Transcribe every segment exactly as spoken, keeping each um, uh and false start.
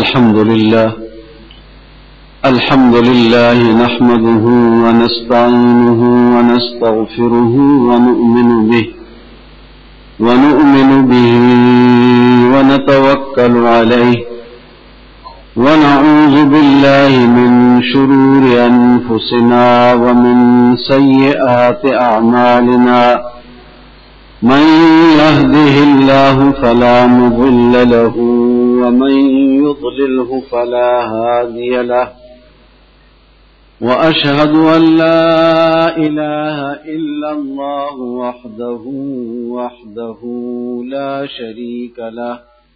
الحمد لله الحمد لله نحمده ونستعينه ونستغفره ونؤمن به ونؤمن به ونتوكل عليه ونعوذ بالله من شرور أنفسنا ومن سيئات أعمالنا من يهده الله فلا مضل له ومن يضلله فلا هادي له وأشهد أن لا إله إلا الله وحده وحده لا شريك له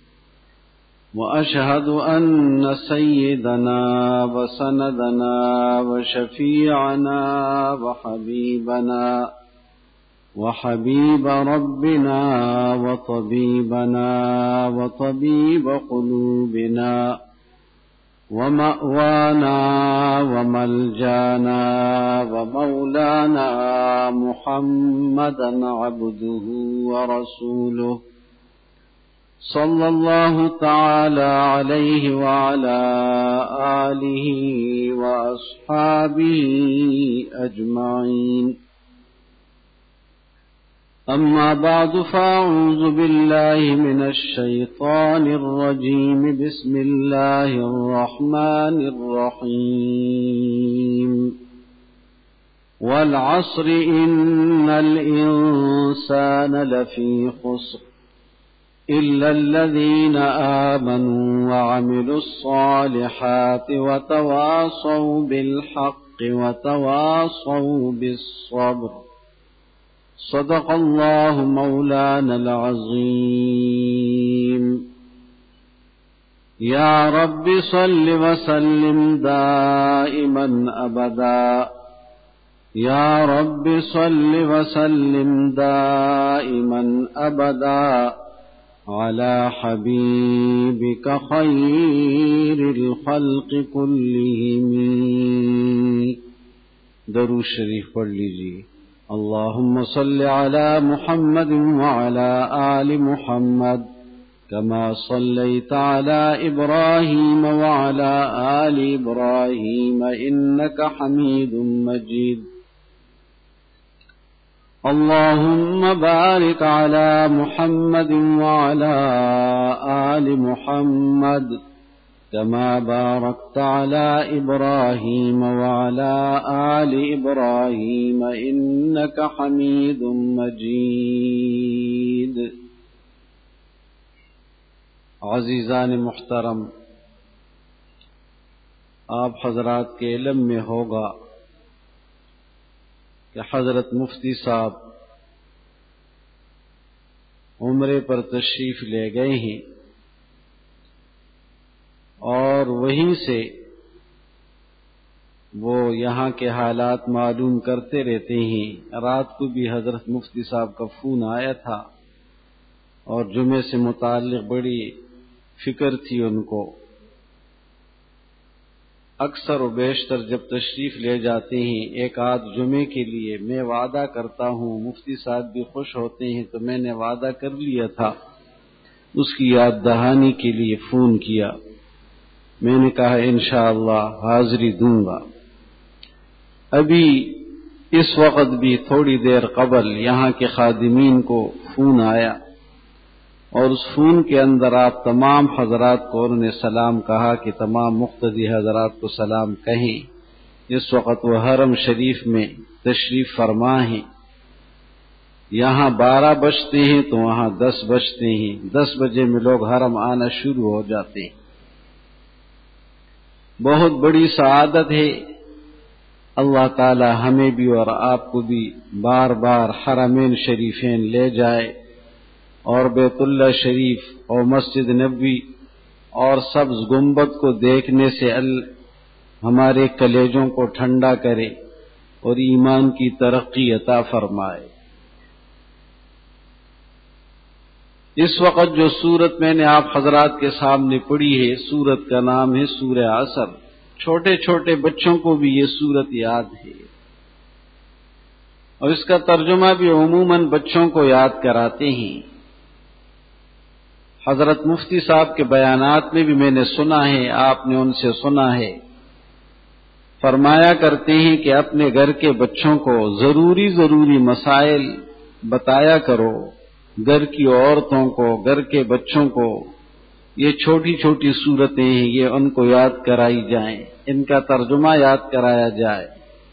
وأشهد أن سيدنا وسندنا وشفيعنا وحبيبنا وحبيب ربنا وطبيبنا وطبيب قلوبنا ومأوانا وملجانا ومولانا محمدا عبده ورسوله صلى الله تعالى عليه وعلى آله وأصحابه أجمعين. أما بعد فأعوذ بالله من الشيطان الرجيم بسم الله الرحمن الرحيم والعصر إن الإنسان لفي خسر إلا الذين آمنوا وعملوا الصالحات وتواصوا بالحق وتواصوا بالصبر. صدق الله مولانا العظيم. يا رب صل وسلم دائما أبدا يا رب صل وسلم دائما أبدا على حبيبك خير الخلق كلهم. درود شریف پڑھ لیجیے. اللهم صل على محمد وعلى آل محمد كما صليت على إبراهيم وعلى آل إبراهيم إنك حميد مجيد. اللهم بارك على محمد وعلى آل محمد كما باركت على إبراهيم وعلى آل إبراهيم إنك حميد مجيد. عزیزان محترم، آپ حضرات کے علم میں ہوگا کہ حضرت مفتی صاحب عمرے پر تشریف لے گئے ہیں اور وہیں سے وہ یہاں کے حالات معلوم کرتے رہتے ہیں. رات کو بھی حضرت مفتی صاحب کا فون آیا تھا اور جمعے سے متعلق بڑی فکر تھی ان کو. اکثر و بیشتر جب تشریف لے جاتے ہیں ایک آدھ جمعے کے لیے میں وعدہ کرتا ہوں، مفتی صاحب بھی خوش ہوتے ہیں، تو میں نے وعدہ کر لیا تھا، اس کی یاد دہانی کے لیے فون کیا. میں نے کہا انشاءاللہ حاضری دوں گا. ابھی اس وقت بھی تھوڑی دیر قبل یہاں کے خادمین کو فون آیا اور اس فون کے اندر آپ تمام حضرات کو انہوں نے سلام کہا کہ تمام مقتدی حضرات کو سلام کہیں. اس وقت وہ حرم شریف میں تشریف فرما ہیں. یہاں بارہ بجتے ہیں تو وہاں دس بجتے ہیں. دس بجے میں لوگ حرم آنا شروع ہو جاتے ہیں. بہت بڑی سعادت ہے. اللہ تعالی ہمیں بھی اور آپ کو بھی بار بار حرمین شریفین لے جائے اور بیت اللہ شریف اور مسجد نبوی اور سبز گنبد کو دیکھنے سے ہمارے کلیجوں کو ٹھنڈا کرے اور ایمان کی ترقی عطا فرمائے. اس وقت جو سورت میں نے آپ حضرات کے سامنے پڑھی ہے، سورت کا نام ہے سورہ عصر. چھوٹے چھوٹے بچوں کو بھی یہ سورت یاد ہے اور اس کا ترجمہ بھی عموماً بچوں کو یاد کراتے ہیں. حضرت مفتی صاحب کے بیانات میں بھی میں نے سنا ہے، آپ نے ان سے سنا ہے، فرمایا کرتے ہیں کہ اپنے گھر کے بچوں کو ضروری ضروری مسائل بتایا کرو، گھر کی عورتوں کو، گھر کے بچوں کو یہ چھوٹی چھوٹی صورتیں ہیں، یہ ان کو یاد کرائی جائیں، ان کا ترجمہ یاد کرایا جائے۔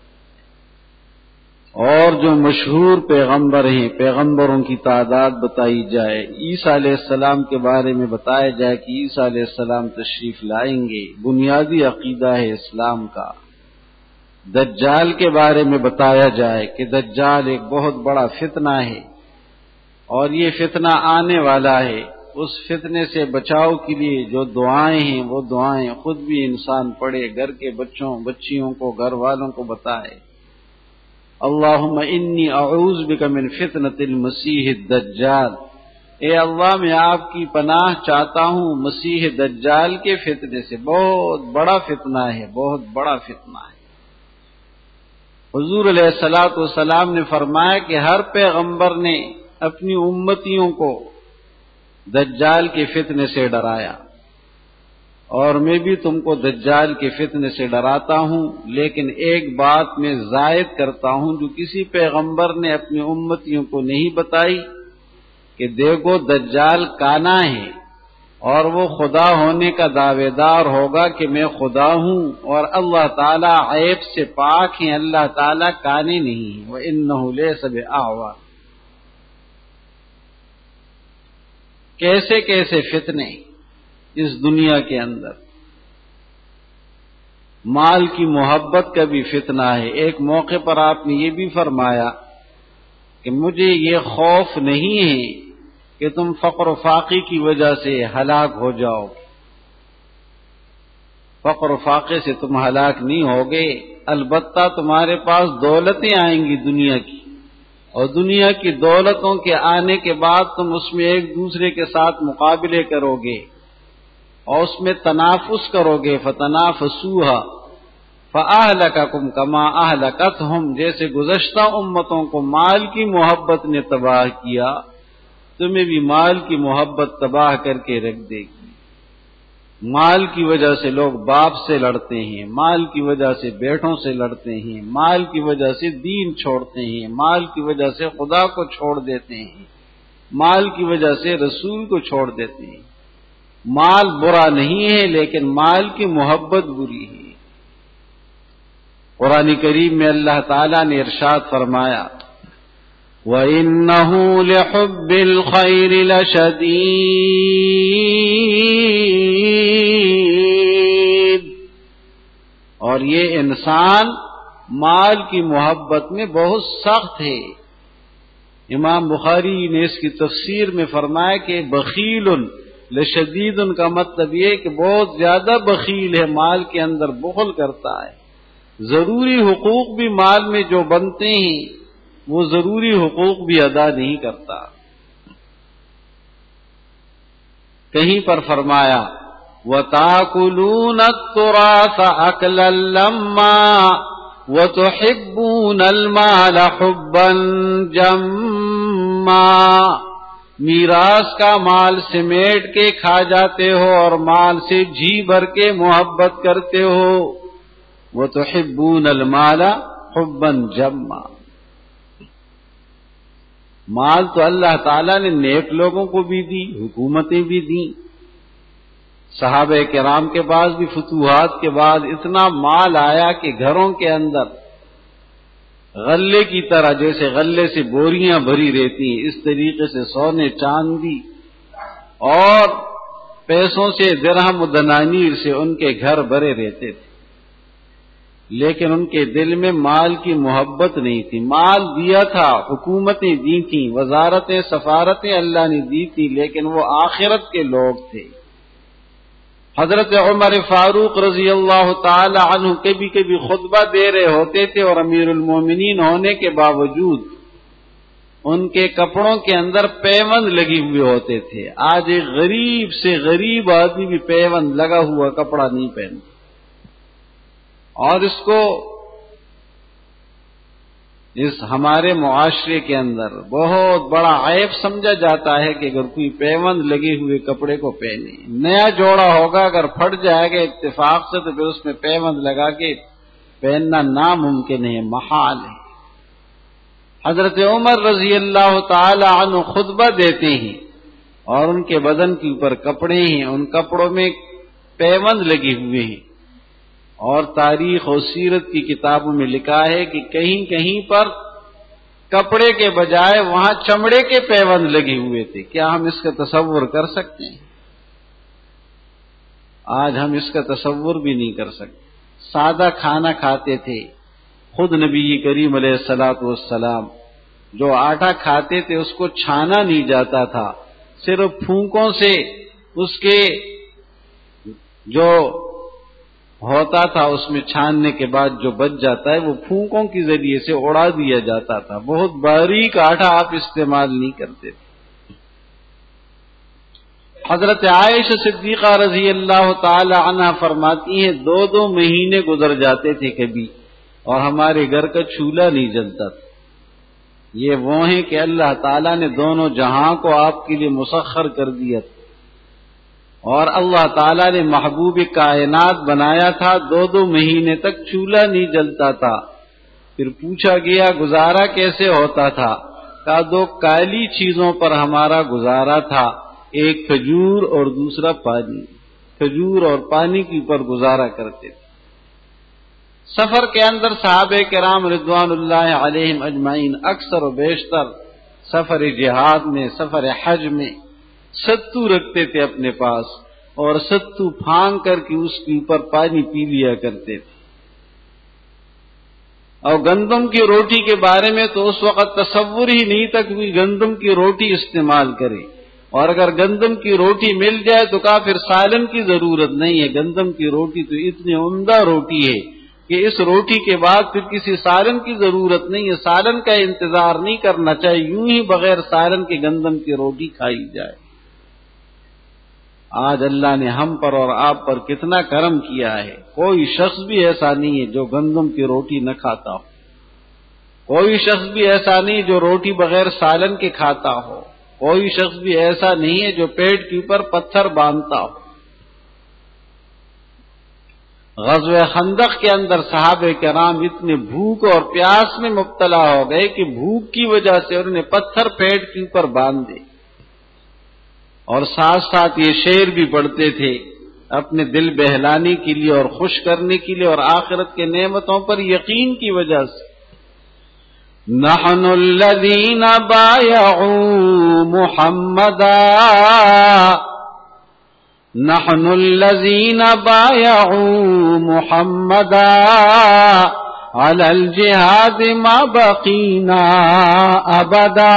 اور جو مشہور پیغمبر ہیں، پیغمبروں کی تعداد بتائی جائے، عیسیٰ علیہ السلام کے بارے میں بتایا جائے کہ عیسیٰ علیہ السلام تشریف لائیں گے، بنیادی عقیدہ ہے اسلام کا۔ دجال کے بارے میں بتایا جائے کہ دجال ایک بہت بڑا فتنہ ہے اور یہ فتنہ آنے والا ہے، اس فتنے سے بچاؤ کے لیے جو دعائیں ہیں وہ دعائیں خود بھی انسان پڑھے، گھر کے بچوں بچیوں کو، گھر والوں کو بتائے۔ اللہم انی اعوذ بک من فتنۃ المسیح الدجال، اے اللہ میں آپ کی پناہ چاہتا ہوں مسیح دجال کے فتنے سے، بہت بڑا فتنہ ہے، بہت بڑا فتنہ ہے۔ حضور علیہ الصلوۃ والسلام نے فرمایا کہ ہر پیغمبر نے اپنی امتیوں کو دجال کے فتنے سے ڈرایا، اور میں بھی تم کو دجال کے فتنے سے ڈراتا ہوں، لیکن ایک بات میں زائد کرتا ہوں جو کسی پیغمبر نے اپنی امتیوں کو نہیں بتائی، کہ دیکھو دجال کانا ہے اور وہ خدا ہونے کا دعوے دار ہوگا کہ میں خدا ہوں، اور اللہ تعالیٰ عیب سے پاک ہیں، اللہ تعالیٰ کانے نہیں ہیں، وَإِنَّهُ لَيْسَ بِأَعْوَرَ۔ کیسے کیسے فتنے اس دنیا کے اندر۔ مال کی محبت کا بھی فتنہ ہے۔ ایک موقع پر آپ نے یہ بھی فرمایا کہ مجھے یہ خوف نہیں ہے کہ تم فقر و فاقے کی وجہ سے ہلاک ہو جاؤ، فقر و فاقے سے تم ہلاک نہیں ہوگے، البتہ تمہارے پاس دولتیں آئیں گی دنیا کی، اور دنیا کی دولتوں کے آنے کے بعد تم اس میں ایک دوسرے کے ساتھ مقابلے کرو گے اور اس میں تنافس کرو گے، فتنافسوها فأهلككم كما أهلكتهم، جیسے گزشتہ امتوں کو مال کی محبت نے تباہ کیا، تمہیں بھی مال کی محبت تباہ کر کے رکھ دے گی۔ مال کی وجہ سے لوگ باپ سے لڑتے ہیں، مال کی وجہ سے بیٹوں سے لڑتے ہیں، مال کی وجہ سے دین چھوڑتے ہیں، مال کی وجہ سے خدا کو چھوڑ دیتے ہیں، مال کی وجہ سے رسول کو چھوڑ دیتے ہیں۔ مال برا نہیں ہے، لیکن مال کی محبت بری ہے۔ قرآن کریم میں اللہ تعالیٰ نے ارشاد فرمایا وَإِنَّهُ لِحُبِّ الْخَيْرِ لَشَدِيدٌ، اور یہ انسان مال کی محبت میں بہت سخت ہے۔ امام بخاری نے اس کی تفسیر میں فرمایا کہ بخیل لشدید کا مطلب یہ کہ بہت زیادہ بخیل ہے، مال کے اندر بخل کرتا ہے، ضروری حقوق بھی مال میں جو بنتے ہیں وہ ضروری حقوق بھی ادا نہیں کرتا۔ کہیں پر فرمایا وَتَأْكُلُونَ التُّرَاثَ أَكْلًا لَمًّا وَتُحِبُّونَ الْمَالَ حُبًّا جَمًّا، میراث کا مال سمیٹ کے کھا جاتے ہو اور مال سے جی بھر کے محبت کرتے ہو، وَتُحِبُّونَ الْمَالَ حُبًّا جَمًّا۔ مال تو اللہ تعالیٰ نے نیک لوگوں کو بھی دی، حکومتیں بھی دیں، صحابہ کرام کے پاس بھی فتوحات کے بعد اتنا مال آیا کہ گھروں کے اندر غلے کی طرح، جیسے غلے سے بوریاں بھری رہتی ہیں، اس طریقے سے سونے چاندی اور پیسوں سے، درہم و دنانیر سے ان کے گھر بھرے رہتے تھے، لیکن ان کے دل میں مال کی محبت نہیں تھی۔ مال دیا تھا، حکومتیں دی تھیں، وزارتیں سفارتیں اللہ نے دی تھی، لیکن وہ آخرت کے لوگ تھے۔ حضرت عمر فاروق رضی اللہ تعالی عنہ کبھی کبھی خطبہ دے رہے ہوتے تھے اور امیر المومنین ہونے کے باوجود ان کے کپڑوں کے اندر پیوند لگے ہوئے ہوتے تھے۔ آج ایک غریب سے غریب آدمی بھی پیوند لگا ہوا کپڑا نہیں پہنتا، اور اس کو اس ہمارے معاشرے کے اندر بہت بڑا عیب سمجھا جاتا ہے کہ اگر کوئی پیوند لگے ہوئے کپڑے کو پہنے، نیا جوڑا ہوگا اگر پھٹ جائے گا اتفاق سے تو پھر اس میں پیوند لگا کے پہننا ناممکن ہے، محال ہے۔ حضرت عمر رضی اللہ تعالی عنہ خطبہ دیتے ہیں اور ان کے بدن کے اوپر کپڑے ہیں، ان کپڑوں میں پیوند لگے ہوئے ہیں، اور تاریخ اور سیرت کی کتابوں میں لکھا ہے کہ کہیں کہیں پر کپڑے کے بجائے وہاں چمڑے کے پیوند لگے ہوئے تھے۔ کیا ہم اس کا تصور کر سکتے ہیں؟ آج ہم اس کا تصور بھی نہیں کر سکتے۔ سادہ کھانا کھاتے تھے، خود نبی کریم علیہ الصلوۃ والسلام جو آٹا کھاتے تھے اس کو چھانا نہیں جاتا تھا، صرف پھونکوں سے اس کے جو ہوتا تھا اس میں چھاننے کے بعد جو بچ جاتا ہے وہ پھونکوں کے ذریعے سے اڑا دیا جاتا تھا۔ بہت باریک آٹا آپ استعمال نہیں کرتے تھے۔ حضرت عائشہ صدیقہ رضی اللہ تعالی عنہا فرماتی ہیں دو دو مہینے گزر جاتے تھے کبھی اور ہمارے گھر کا چولہا نہیں جلتا تھا۔ یہ وہ ہیں کہ اللہ تعالیٰ نے دونوں جہاں کو آپ کے لیے مسخر کر دیا تھا، اور اللہ تعالیٰ نے محبوب کائنات بنایا تھا، دو دو مہینے تک چولہا نہیں جلتا تھا۔ پھر پوچھا گیا گزارا کیسے ہوتا تھا؟ کہا دو کالی چیزوں پر ہمارا گزارا تھا، ایک کھجور اور دوسرا پانی، کھجور اور پانی کے اوپر گزارا کرتے تھے۔ سفر کے اندر صحابہ کرام رضوان اللہ علیہم اجمعین اکثر و بیشتر سفر جہاد میں، سفر حج میں ستو رکھتے تھے اپنے پاس، اور ستو پھانگ کر کے اس کے اوپر پانی پی لیا کرتے تھے۔ اور گندم کی روٹی کے بارے میں تو اس وقت تصور ہی نہیں تک کوئی گندم کی روٹی استعمال کرے، اور اگر گندم کی روٹی مل جائے تو کہا پھر سالن کی ضرورت نہیں ہے، گندم کی روٹی تو اتنی عمدہ روٹی ہے کہ اس روٹی کے بعد پھر کسی سالن کی ضرورت نہیں ہے، سالن کا انتظار نہیں کرنا چاہیے، یوں ہی بغیر سالن کے گندم کی روٹی کھائی جائے۔ آج اللہ نے ہم پر اور آپ پر کتنا کرم کیا ہے، کوئی شخص بھی ایسا نہیں ہے جو گندم کی روٹی نہ کھاتا ہو، کوئی شخص بھی ایسا نہیں جو روٹی بغیر سالن کے کھاتا ہو، کوئی شخص بھی ایسا نہیں ہے جو پیٹ کے اوپر پتھر باندھتا ہو۔ غزوہ خندق کے اندر صحابہ کرام اتنے بھوک اور پیاس میں مبتلا ہو گئے کہ بھوک کی وجہ سے انہوں نے پتھر پیٹ کے اوپر باندھ دے، اور ساتھ ساتھ یہ شعر بھی پڑھتے تھے اپنے دل بہلانے کے لیے اور خوش کرنے کے لیے اور آخرت کے نعمتوں پر یقین کی وجہ سے۔ نحن الذین بایعوا محمدا، نحن الذین بایعوا محمدا علی الجہاد ما بقینا ابدا،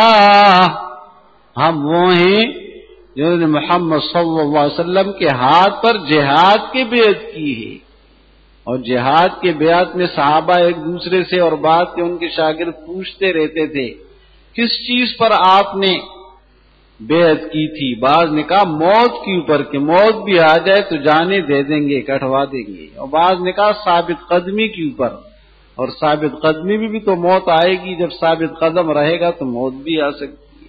ہم وہ ہیں جنہوں نے محمد صلی اللہ علیہ وسلم کے ہاتھ پر جہاد کی بیعت کی ہے۔ اور جہاد کے بیعت میں صحابہ ایک دوسرے سے اور بات کے ان کے شاگرد پوچھتے رہتے تھے کس چیز پر آپ نے بیعت کی تھی؟ بعض نے کہا موت کے اوپر، کہ موت بھی آ جائے تو جانیں دے دیں گے، کٹوا دیں گے، اور بعض نے کہا ثابت قدمی کے اوپر، اور ثابت قدمی میں بھی تو موت آئے گی، جب ثابت قدم رہے گا تو موت بھی آ سکتی ہے۔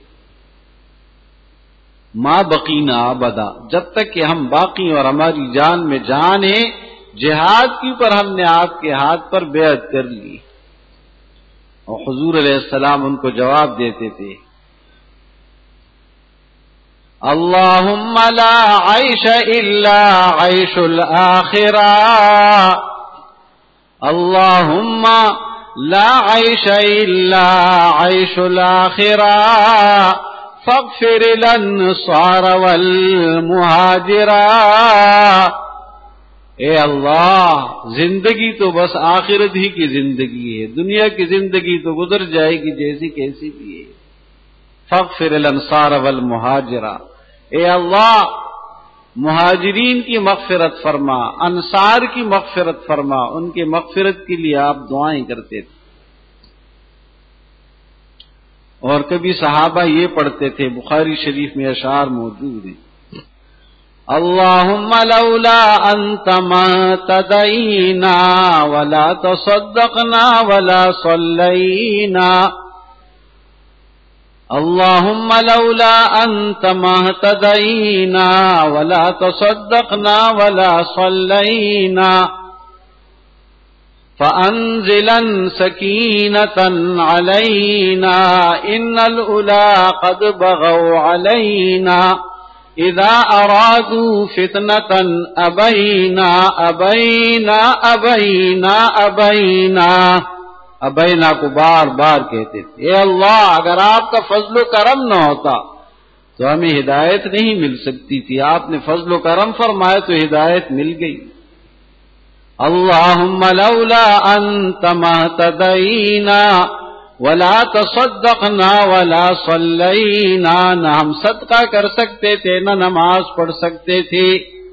ما بقینا ابدا، جب تک کہ ہم باقی اور ہماری جان میں جان ہے، جہاد کے اوپر ہم نے آپ کے ہاتھ پر بیعت کر لی۔ اور حضور علیہ السلام ان کو جواب دیتے تھے اللہم لا عیش الا عیش الآخرہ، اللہم لا عیش الا عیش الآخرہ فاغفر الانصار والمہاجرہ، اے اللہ زندگی تو بس آخرت ہی کی زندگی ہے، دنیا کی زندگی تو گزر جائے گی جیسی کیسی بھی ہے۔ فاغفر الانصار والمہاجرہ، اے اللہ مہاجرین کی مغفرت فرما، انصار کی مغفرت فرما، ان کے مغفرت کے لیے آپ دعائیں کرتے تھے۔ اور کبھی صحابہ یہ پڑھتے تھے، بخاری شریف میں اشعار موجود ہیں، اللهم لولا أنت ما اهتدينا ولا تصدقنا ولا صلينا اللهم لولا أنت ما اهتدينا ولا تصدقنا ولا صلينا فأنزلا سكينة علينا إن الأولى قد بغوا علينا إذا أرادوا فتنة أبينا أبينا أبينا أبينا ابینا کو بار بار کہتے تھے، اے اللہ اگر آپ کا فضل و کرم نہ ہوتا تو ہمیں ہدایت نہیں مل سکتی تھی، آپ نے فضل و کرم فرمایا تو ہدایت مل گئی۔ اللہم لولا انت ما اهتدینا ولا تصدقنا ولا صلینا، نہ ہم صدقہ کر سکتے تھے نہ نماز پڑھ سکتے تھے۔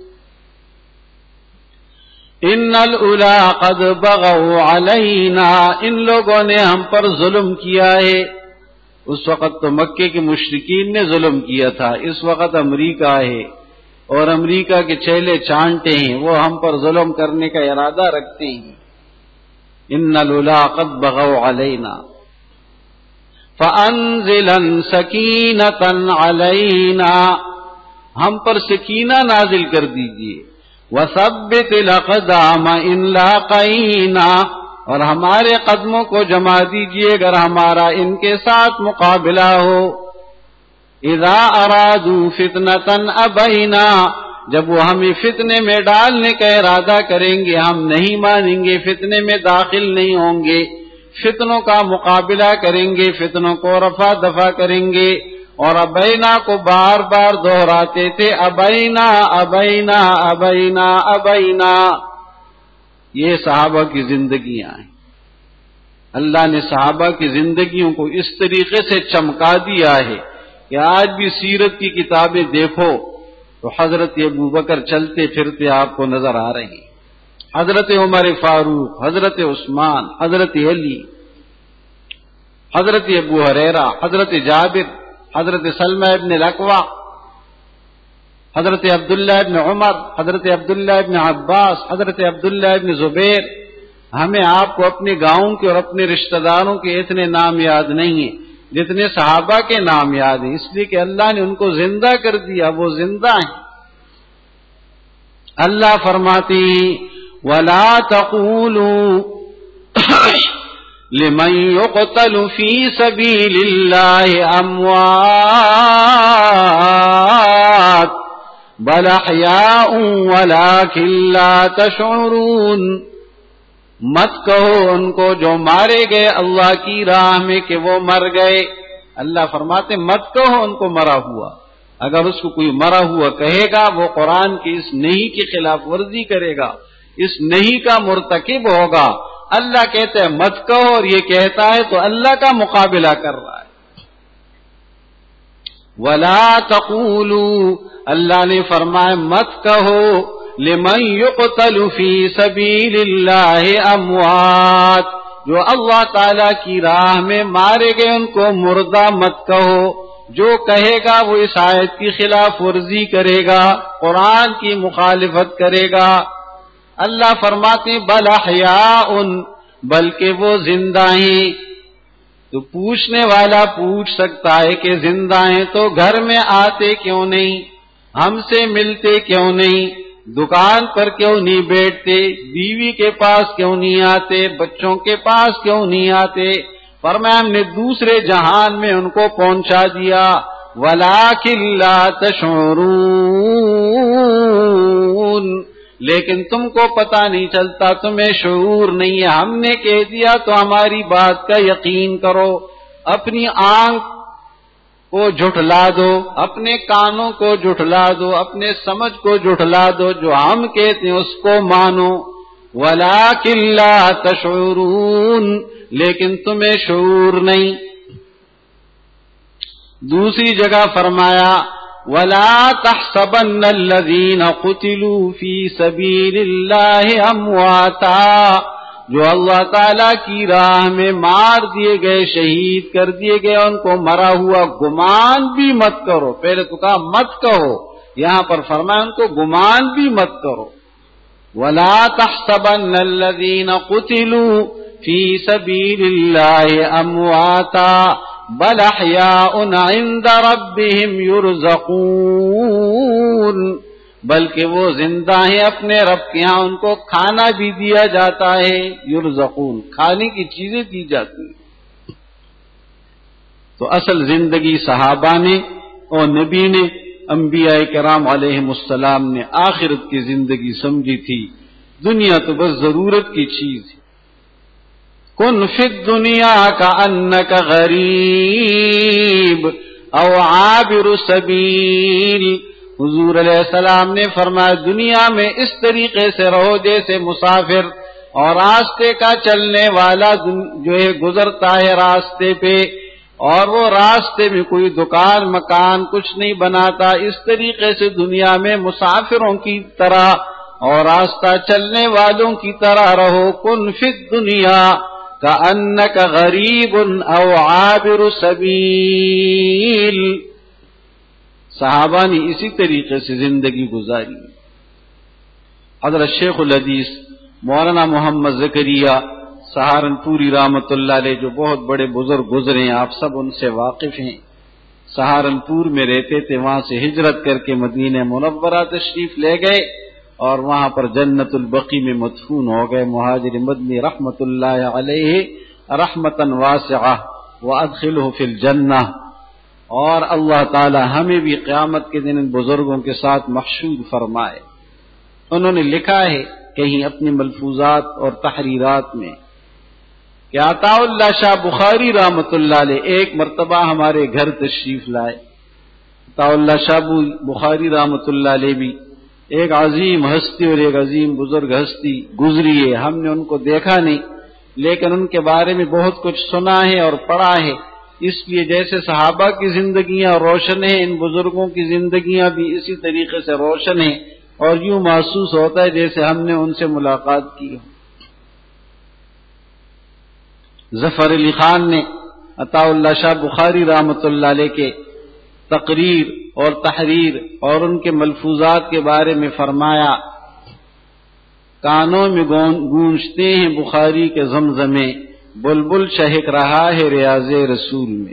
ان الاولا قد بغوا علینا، ان لوگوں نے ہم پر ظلم کیا ہے۔ اس وقت تو مکے کے مشرکین نے ظلم کیا تھا، اس وقت امریکہ ہے اور امریکہ کے چیلے چانٹے ہیں، وہ ہم پر ظلم کرنے کا ارادہ رکھتے ہیں۔ ان الاولا قد بغوا علینا فانزلا سکینۃ علینا، ہم پر سکینہ نازل کر دیجیے۔ وثبت الاقدام ان لاقینا، اور ہمارے قدموں کو جما دیجیے اگر ہمارا ان کے ساتھ مقابلہ ہو۔ اذا ارادوا فتنة ابینا، جب وہ ہمیں فتنے میں ڈالنے کا ارادہ کریں گے ہم نہیں مانیں گے، فتنے میں داخل نہیں ہوں گے، فتنوں کا مقابلہ کریں گے، فتنوں کو رفع دفع کریں گے۔ اور ابینا کو بار بار دہراتے تھے، ابینا ابینا ابینا ابینا۔ یہ صحابہ کی زندگیاں ہیں، اللہ نے صحابہ کی زندگیوں کو اس طریقے سے چمکا دیا ہے کہ آج بھی سیرت کی کتابیں دیکھو تو حضرت ابوبکر چلتے پھرتے آپ کو نظر آ رہے ہیں، حضرت عمر فاروق، حضرت عثمان، حضرت علی، حضرت ابو ہریرہ، حضرت جابر، حضرت سلمہ ابن الاکوع، حضرت عبداللہ ابن عمر، حضرت عبداللہ ابن عباس، حضرت عبداللہ ابن زبیر۔ ہمیں آپ کو اپنے گاؤں کے اور اپنے رشتہ داروں کے اتنے نام یاد نہیں ہیں جتنے صحابہ کے نام یاد ہیں، اس لیے کہ اللہ نے ان کو زندہ کر دیا، وہ زندہ ہیں۔ اللہ فرماتے ہیں وَلَا تَقُولُوا لمن يقتل في سبيل الله اموات بل احياء ولكن لا تشعرون، مت کہو ان کو جو مارے گئے اللہ کی راہ میں کہ وہ مر گئے۔ اللہ فرماتے مت کہو ان کو مرا ہوا، اگر اس کو کوئی مرا ہوا کہے گا وہ قرآن کی اس نہیں کی خلاف ورزی کرے گا، اس نہیں کا مرتکب ہوگا۔ اللہ کہتا ہے مت کہو اور یہ کہتا ہے تو اللہ کا مقابلہ کر رہا ہے۔ وَلَا تَقُولُوا، اللہ نے فرمایا مت کہو لمن يقتل فی سبیل اللہ اموات، جو اللہ تعالی کی راہ میں مارے گئے ان کو مردہ مت کہو، جو کہے گا وہ اس آیت کی خلاف ورزی کرے گا، قرآن کی مخالفت کرے گا۔ اللہ فرماتے بل احیاء، بلکہ وہ زندہ ہیں۔ تو پوچھنے والا پوچھ سکتا ہے کہ زندہ ہیں تو گھر میں آتے کیوں نہیں، ہم سے ملتے کیوں نہیں، دکان پر کیوں نہیں بیٹھتے، بیوی کے پاس کیوں نہیں آتے، بچوں کے پاس کیوں نہیں آتے؟ فرمایا ہم نے دوسرے جہان میں ان کو پہنچا دیا۔ وَلَٰكِن لَّا تَشْعُرُونَ، لیکن تم کو پتہ نہیں چلتا، تمہیں شعور نہیں ہے۔ ہم نے کہہ دیا تو ہماری بات کا یقین کرو، اپنی آنکھ کو جھٹلا دو، اپنے کانوں کو جھٹلا دو، اپنے سمجھ کو جھٹلا دو، جو ہم کہتے ہیں اس کو مانو۔ وَلَٰكِن لَّا تَشْعُرُونَ، لیکن تمہیں شعور نہیں۔ دوسری جگہ فرمایا وَلَا تَحْسَبَنَّ الَّذِينَ قُتِلُوا فِي سَبِيلِ اللَّهِ أَمْوَاتًا، جو اللہ تعالیٰ کی راہ میں مار دیے گئے، شہید کر دیے گئے، ان کو مرا ہوا گمان بھی مت کرو۔ پہلے تو کہا مت کہو، یہاں پر فرمایا ان کو گمان بھی مت کرو. وَلَا تَحْسَبَنَّ الَّذِينَ قُتِلُوا فِي سَبِيلِ اللَّهِ أَمْوَاتًا بَلْ أَحْيَاءٌ عِندَ رَبِّهِمْ يُرْزَقُونَ، بلکہ وہ زندہ ہیں اپنے رب کے ہاں، ان کو کھانا بھی دیا جاتا ہے. یرزقون، کھانے کی چیزیں دی جاتی ہیں. تو اصل زندگی صحابہ نے اور نبی نے، انبیاء کرام علیہم السلام نے آخرت کی زندگی سمجھی تھی. دنیا تو بس ضرورت کی چیز ہے. کن فی الدنیا کأنک غریب او عابر سبیل. حضور علیہ السلام نے فرمایا دنیا میں اس طریقے سے رہو جیسے مسافر اور راستے کا چلنے والا جو ہے گزرتا ہے راستے پہ، اور وہ راستے میں کوئی دکان مکان کچھ نہیں بناتا. اس طریقے سے دنیا میں مسافروں کی طرح اور راستہ چلنے والوں کی طرح رہو. کن فی الدنیا کأنک غریب او عابر سبیل. صحابہ نے اسی طریقے سے زندگی گزاری. حضرت شیخ الحدیث مولانا محمد زکریا سہارنپوری رحمۃ اللہ علیہ، جو بہت بڑے بزرگ گزرے ہیں، آپ سب ان سے واقف ہیں. سہارنپور میں رہتے تھے، وہاں سے ہجرت کر کے مدینہ منورہ تشریف لے گئے اور وہاں پر جنت البقیع میں مدفون ہو گئے. مہاجر مدنی رحمۃ اللہ علیہ رحمتا واسعہ وادخلہ فی الجنہ. اور اللہ تعالی ہمیں بھی قیامت کے دن ان بزرگوں کے ساتھ محشور فرمائے. انہوں نے لکھا ہے کہیں اپنی ملفوظات اور تحریرات میں کہ عطا اللہ شاہ بخاری رحمۃ اللہ علیہ ایک مرتبہ ہمارے گھر تشریف لائے. عطا اللہ شاہ بخاری رحمۃ اللہ علیہ بھی ایک عظیم ہستی اور ایک عظیم بزرگ ہستی گزری ہے. ہم نے ان کو دیکھا نہیں، لیکن ان کے بارے میں بہت کچھ سنا ہے اور پڑھا ہے. اس لیے جیسے صحابہ کی زندگیاں روشن ہیں، ان بزرگوں کی زندگیاں بھی اسی طریقے سے روشن ہیں، اور یوں محسوس ہوتا ہے جیسے ہم نے ان سے ملاقات کی ہو. ظفر علی خان نے عطا اللہ شاہ بخاری رحمۃ اللہ علیہ کے تقریر اور تحریر اور ان کے ملفوظات کے بارے میں فرمایا، کانوں میں گونجتے ہیں بخاری کے زمزمے، بلبل چہک رہا ہے ریاض رسول میں.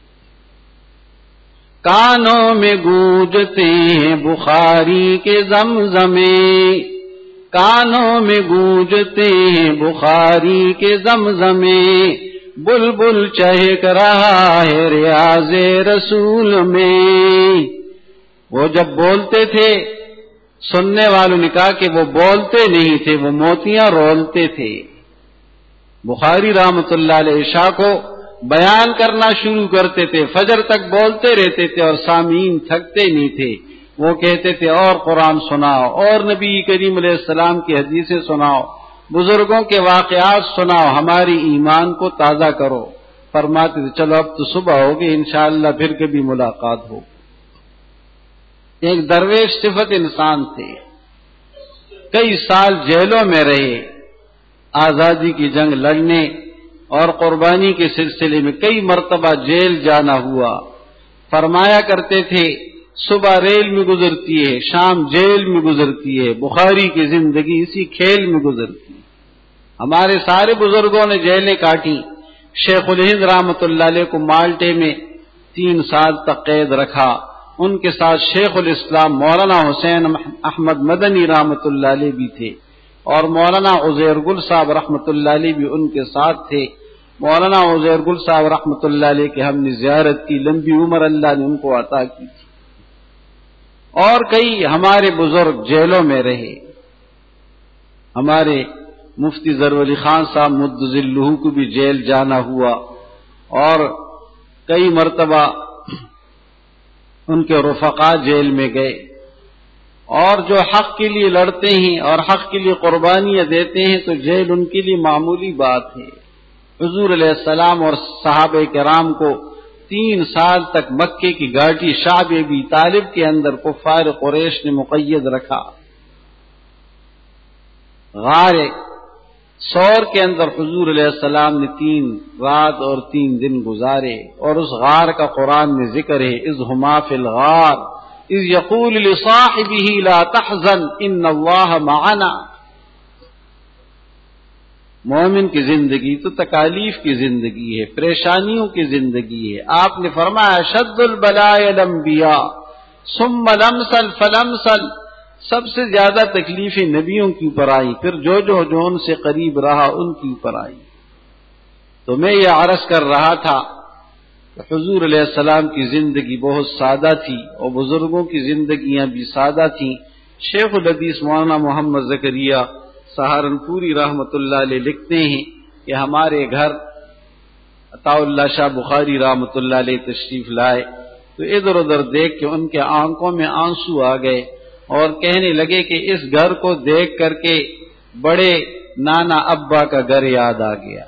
کانوں میں گونجتے ہیں بخاری کے زمزمے، کانوں میں گونجتے ہیں بخاری کے زمزمے، بلبل چہک رہا ہے ریاض رسول میں. وہ جب بولتے تھے سننے والوں نے کہا کہ وہ بولتے نہیں تھے، وہ موتیاں رولتے تھے. بخاری رحمۃ اللہ علیہ عشاء کو بیان کرنا شروع کرتے تھے، فجر تک بولتے رہتے تھے اور سامعین تھکتے نہیں تھے. وہ کہتے تھے اور قرآن سناؤ، اور نبی کریم علیہ السلام کی حدیثیں سناؤ، بزرگوں کے واقعات سناؤ، ہماری ایمان کو تازہ کرو. فرماتے تھے چلو اب تو صبح ہوگی، انشاءاللہ پھر کبھی ملاقات ہو. ایک درویش صفت انسان تھے، کئی سال جیلوں میں رہے، آزادی کی جنگ لڑنے اور قربانی کے سلسلے میں کئی مرتبہ جیل جانا ہوا. فرمایا کرتے تھے صبح ریل میں گزرتی ہے، شام جیل میں گزرتی ہے، بخاری کی زندگی اسی کھیل میں گزرتی ہے. ہمارے سارے بزرگوں نے جیلیں کاٹی. شیخ الہند رحمۃ اللہ علیہ کو مالٹے میں تین سال تک قید رکھا. ان کے ساتھ شیخ الاسلام مولانا حسین احمد مدنی رحمۃ اللہ علیہ بھی تھے، اور مولانا عزیر گل صاحب رحمۃ اللہ علیہ بھی ان کے ساتھ تھے. مولانا عزیر گل صاحب رحمۃ اللہ علیہ کی ہم نے زیارت کی، لمبی عمر اللہ نے ان کو عطا کی تھی. اور کئی ہمارے بزرگ جیلوں میں رہے. ہمارے مفتی ظفر علی خان صاحب مد ذلہ کو بھی جیل جانا ہوا، اور کئی مرتبہ ان کے رفقا جیل میں گئے. اور جو حق کے لیے لڑتے ہیں اور حق کے لیے قربانیاں دیتے ہیں تو جیل ان کے لیے معمولی بات ہے. حضور علیہ السلام اور صحابہ کرام کو تین سال تک مکے کی گھاٹی شعب ابی طالب کے اندر کفار قریش نے مقید رکھا. غار سور کے اندر حضور علیہ السلام نے تین رات اور تین دن گزارے، اور اس غار کا قرآن میں ذکر ہے، اذ ہما فی الغار اذ یقول لصاحبہ لا تحزن ان اللہ معنا. مومن کی زندگی تو تکالیف کی زندگی ہے، پریشانیوں کی زندگی ہے. آپ نے فرمایا شد البلاء الانبیاء ثم لمسل فلمسل، سب سے زیادہ تکلیفیں نبیوں کے اوپر آئی، پھر جو جو جو ان سے قریب رہا ان کے اوپر آئی. تو میں یہ عرض کر رہا تھا کہ حضور علیہ السلام کی زندگی بہت سادہ تھی اور بزرگوں کی زندگیاں بھی سادہ تھیں. شیخ الحدیث مولانا محمد زکریا سہارنپوری رحمۃ اللہ علیہ لکھتے ہیں کہ ہمارے گھر عطا اللہ شاہ بخاری رحمۃ اللہ علیہ تشریف لائے تو ادھر ادھر دیکھ کے ان کے آنکھوں میں آنسو آ گئے اور کہنے لگے کہ اس گھر کو دیکھ کر کے بڑے نانا ابا کا گھر یاد آ گیا.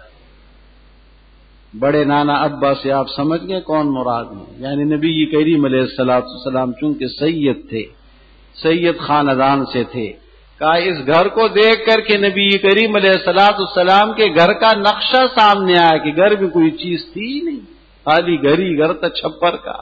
بڑے نانا ابا سے آپ سمجھ گئے کون مراد ہے؟ یعنی نبی کریم علیہ الصلوۃ والسلام چونکہ سید تھے، سید خاندان سے تھے، کہا اس گھر کو دیکھ کر کے نبی کریم علیہ الصلوۃ والسلام کے گھر کا نقشہ سامنے آیا کہ گھر میں کوئی چیز تھی ہی نہیں، خالی گھر ہی گھر تھا چھپر کا.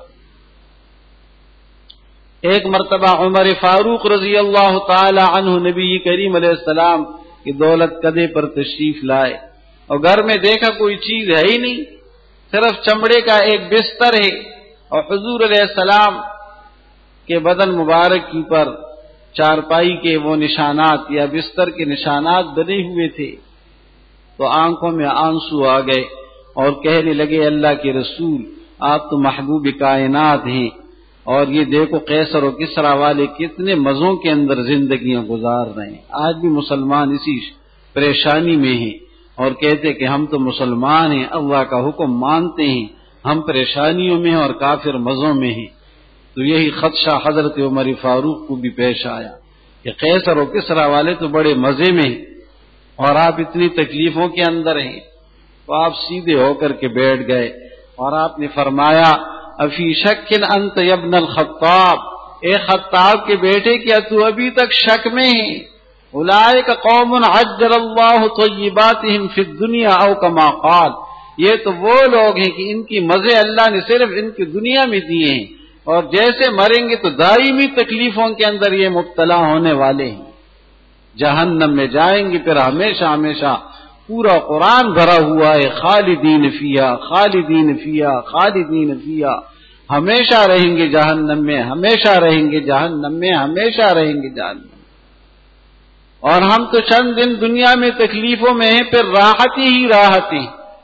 ایک مرتبہ عمر فاروق رضی اللہ تعالی عنہ نبی کریم علیہ السلام کی دولت کدے پر تشریف لائے اور گھر میں دیکھا کوئی چیز ہے ہی نہیں، صرف چمڑے کا ایک بستر ہے اور حضور علیہ السلام کے بدن مبارک کی پر چارپائی کے وہ نشانات یا بستر کے نشانات بنے ہوئے تھے. تو آنکھوں میں آنسو آ گئے اور کہنے لگے اللہ کے رسول آپ تو محبوب کائنات ہیں، اور یہ دیکھو قیصر و کسریٰ والے کتنے مزوں کے اندر زندگیاں گزار رہے ہیں. آج بھی مسلمان اسی پریشانی میں ہیں اور کہتے کہ ہم تو مسلمان ہیں، اللہ کا حکم مانتے ہیں، ہم پریشانیوں میں ہیں اور کافر مزوں میں ہیں. تو یہی خدشہ حضرت عمر فاروق کو بھی پیش آیا کہ قیصر و کسریٰ والے تو بڑے مزے میں ہیں اور آپ اتنی تکلیفوں کے اندر ہیں. تو آپ سیدھے ہو کر کے بیٹھ گئے اور آپ نے فرمایا افی شک انت یا ابن الخطاب، اے خطاب کے بیٹے کیا تو ابھی تک شک میں ہے؟ اولئک قوم عجل اللہ طیباتہم فی الدنیا او کما قال، یہ تو وہ لوگ ہیں کہ ان کی مزے اللہ نے صرف ان کی دنیا میں دیے ہیں اور جیسے مریں گے تو دائمی تکلیفوں کے اندر یہ مبتلا ہونے والے ہیں، جہنم میں جائیں گے پھر ہمیشہ ہمیشہ. پورا قرآن بھرا ہوا ہے خالدین فیہا خالدین فیہا خالدین فیہا، ہمیشہ رہیں گے جہنم میں، ہمیشہ رہیں گے جہنم میں، ہمیشہ رہیں گے جہنم میں. اور ہم تو چند دن دنیا میں تکلیفوں میں ہیں، پھر راحتی ہی راحتی.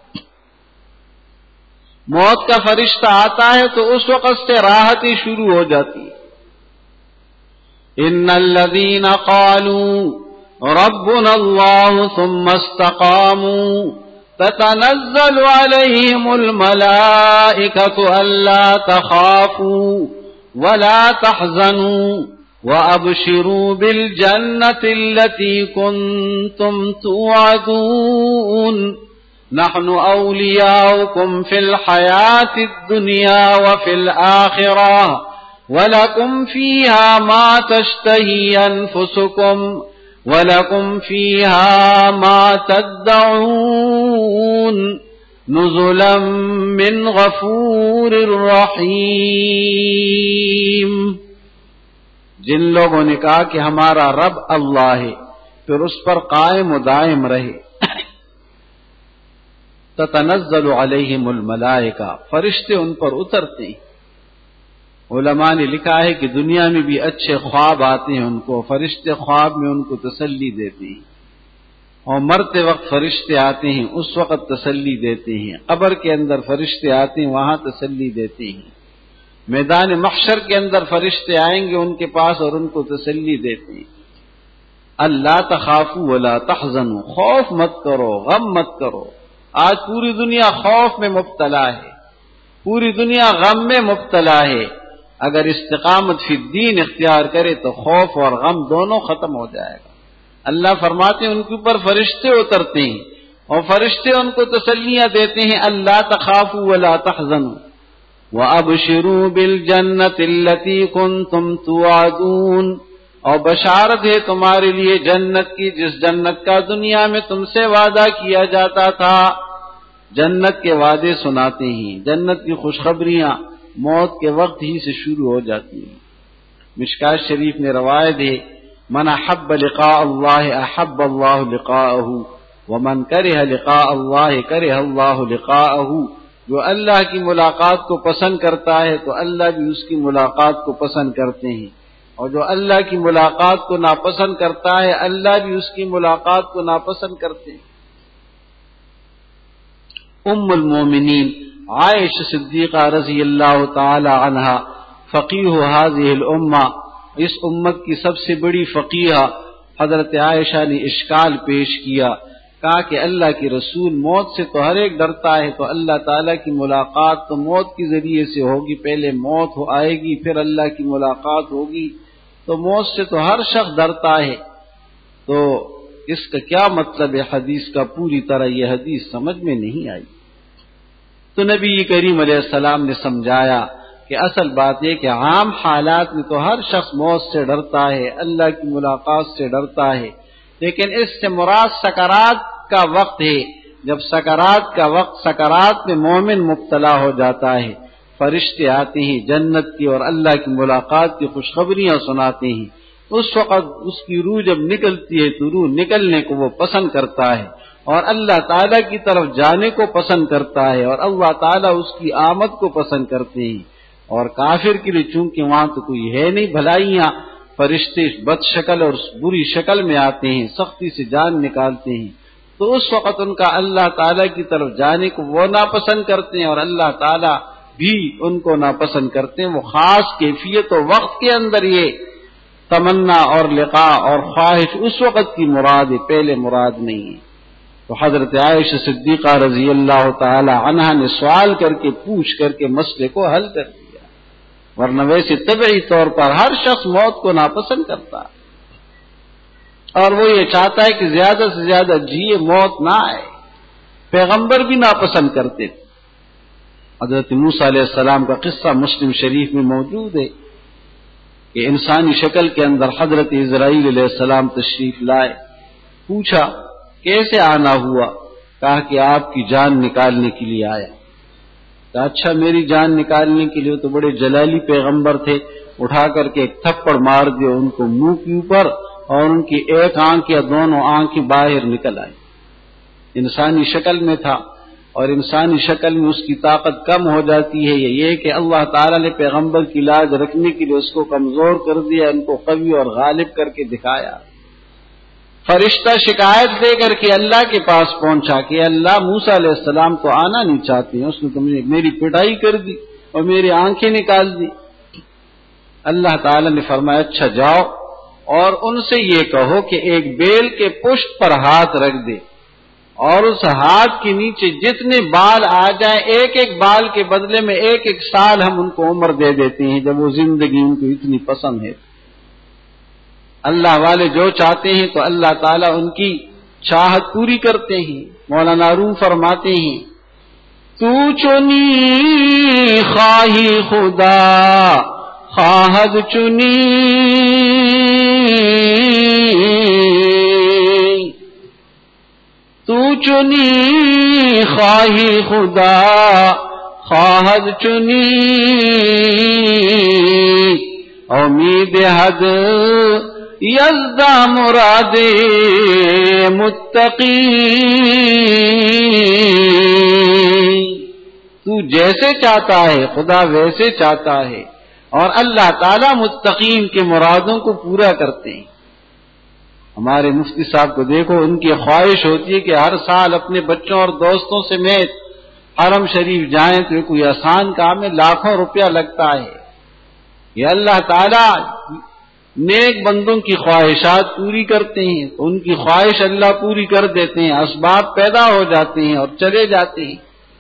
موت کا فرشتہ آتا ہے تو اس وقت سے راحتی شروع ہو جاتی ہے. ان الذین قالوا ربنا اللہ ثم استقاموا تتنزل علیہم الملائکۃ الا تخافوا ولا تحزنوا وابشروا بالجنۃ التی کنتم توعدون نحن اولیاؤکم فی الحیاۃ الدنیا وفی الآخرہ وَلَكُمْ فِيهَا مَا تَشْتَهِي أَنفُسُكُمْ وَلَكُمْ فِيهَا مَا تَدَّعُونَ نُزُلًا مِّنْ غَفُورٍ رَّحِيمٍ. جن لوگوں نے کہا کہ ہمارا رب اللہ ہے پھر اس پر قائم و دائم رہے. تتنزل علیہم الملائکہ، فرشتے ان پر اترتے ہیں. علماء نے لکھا ہے کہ دنیا میں بھی اچھے خواب آتے ہیں ان کو، فرشتے خواب میں ان کو تسلی دیتے ہیں، اور مرتے وقت فرشتے آتے ہیں اس وقت تسلی دیتے ہیں. قبر کے اندر فرشتے آتے ہیں وہاں تسلی دیتے ہیں. میدان محشر کے اندر فرشتے آئیں گے ان کے پاس اور ان کو تسلی دیتے ہیں. اللہ تخافوا ولا تحزنوا، خوف مت کرو، غم مت کرو. آج پوری دنیا خوف میں مبتلا ہے، پوری دنیا غم میں مبتلا ہے. اگر استقامت فی الدین اختیار کرے تو خوف اور غم دونوں ختم ہو جائے گا. اللہ فرماتے ہیں ان کے اوپر فرشتے اترتے ہیں اور فرشتے ان کو تسلیاں دیتے ہیں اللہ تخافوا ولا تحزنوا وابشروا بالجنۃ التی کنتم توعدون، اور بشارت ہے تمہارے لیے جنت کی جس جنت کا دنیا میں تم سے وعدہ کیا جاتا تھا. جنت کے وعدے سناتے ہیں، جنت کی خوشخبریاں موت کے وقت ہی سے شروع ہو جاتی ہیں. مشکات شریف میں روایت ہے، من احب لقاء اللہ احب اللہ لقاءہ ومن کرہ لقاء اللہ کرہ اللہ لقاءہ، جو اللہ کی ملاقات کو پسند کرتا ہے تو اللہ بھی اس کی ملاقات کو پسند کرتے ہیں، اور جو اللہ کی ملاقات کو ناپسند کرتا ہے اللہ بھی اس کی ملاقات کو ناپسند کرتے ہیں۔ ام المومنین عائشہ صدیقہ رضی اللہ تعالی عنہا فقیہ هذه الامہ، اس امت کی سب سے بڑی فقیہ حضرت عائشہ نے اشکال پیش کیا، کہا کہ اللہ کے رسول موت سے تو ہر ایک ڈرتا ہے، تو اللہ تعالیٰ کی ملاقات تو موت کے ذریعے سے ہوگی، پہلے موت ہو آئے گی پھر اللہ کی ملاقات ہوگی، تو موت سے تو ہر شخص ڈرتا ہے، تو اس کا کیا مطلب ہے حدیث کا؟ پوری طرح یہ حدیث سمجھ میں نہیں آئی۔ تو نبی کریم علیہ السلام نے سمجھایا کہ اصل بات یہ کہ عام حالات میں تو ہر شخص موت سے ڈرتا ہے، اللہ کی ملاقات سے ڈرتا ہے، لیکن اس سے مراد سکرات کا وقت ہے، جب سکرات کا وقت سکرات میں مومن مبتلا ہو جاتا ہے، فرشتے آتے ہیں جنت کی اور اللہ کی ملاقات کی خوشخبریاں سناتے ہیں، اس وقت اس کی روح جب نکلتی ہے تو روح نکلنے کو وہ پسند کرتا ہے اور اللہ تعالیٰ کی طرف جانے کو پسند کرتا ہے، اور اللہ تعالیٰ اس کی آمد کو پسند کرتے ہیں۔ اور کافر کے لیے چونکہ وہاں تو کوئی ہے نہیں بھلائیاں، فرشتے بد شکل اور بری شکل میں آتے ہیں، سختی سے جان نکالتے ہیں، تو اس وقت ان کا اللہ تعالیٰ کی طرف جانے کو وہ ناپسند کرتے ہیں اور اللہ تعالیٰ بھی ان کو ناپسند کرتے ہیں۔ وہ خاص کیفیت و وقت کے اندر یہ تمنا اور لقاء اور خواہش اس وقت کی مراد ہے، پہلے مراد نہیں ہے۔ تو حضرت عائشہ صدیقہ رضی اللہ تعالی عنہا نے سوال کر کے پوچھ کر کے مسئلے کو حل کر دیا، ورنہ ویسے طبعی طور پر ہر شخص موت کو ناپسند کرتا ہے اور وہ یہ چاہتا ہے کہ زیادہ سے زیادہ جیے، موت نہ آئے۔ پیغمبر بھی ناپسند کرتے تھے۔ حضرت موسیٰ علیہ السلام کا قصہ مسلم شریف میں موجود ہے کہ انسانی شکل کے اندر حضرت اسرائیل علیہ السلام تشریف لائے، پوچھا کیسے آنا ہوا؟ کہا کہ آپ کی جان نکالنے کے لیے آیا۔ کہا اچھا میری جان نکالنے کے لیے؟ تو بڑے جلالی پیغمبر تھے، اٹھا کر کے ایک تھپڑ مار دیا ان کو منہ کے اوپر اور ان کی ایک آنکھ یا دونوں آنکھیں باہر نکل آئی۔ انسانی شکل میں تھا اور انسانی شکل میں اس کی طاقت کم ہو جاتی ہے، یہ کہ اللہ تعالیٰ نے پیغمبر کی لاج رکھنے کے لیے اس کو کمزور کر دیا، ان کو قوی اور غالب کر کے دکھایا۔ فرشتہ شکایت دے کر کے اللہ کے پاس پہنچا کہ اللہ موسیٰ علیہ السلام تو آنا نہیں چاہتے ہیں، اس نے تم نے میری پٹائی کر دی اور میری آنکھیں نکال دی۔ اللہ تعالیٰ نے فرمایا اچھا جاؤ اور ان سے یہ کہو کہ ایک بیل کے پشت پر ہاتھ رکھ دے اور اس ہاتھ کے نیچے جتنے بال آ جائیں ایک ایک بال کے بدلے میں ایک ایک سال ہم ان کو عمر دے دیتے ہیں، جب وہ زندگی ان کو اتنی پسند ہے۔ اللہ والے جو چاہتے ہیں تو اللہ تعالیٰ ان کی چاہت پوری کرتے ہیں۔ مولانا روم فرماتے ہیں تو چنی خواہی خدا خواہد چنی، تو چنی خواہی خدا خواہد چنی، امید حد یزدہ مراد متقی، تو جیسے چاہتا ہے خدا ویسے چاہتا ہے، اور اللہ تعالیٰ متقین کے مرادوں کو پورا کرتے ہیں۔ ہمارے مفتی صاحب کو دیکھو، ان کی خواہش ہوتی ہے کہ ہر سال اپنے بچوں اور دوستوں سے میں حرم شریف جائیں، تو یہ کوئی آسان کام ہے، لاکھوں روپیہ لگتا ہے۔ یہ اللہ تعالیٰ نیک بندوں کی خواہشات پوری کرتے ہیں تو ان کی خواہش اللہ پوری کر دیتے ہیں، اسباب پیدا ہو جاتے ہیں اور چلے جاتے ہیں۔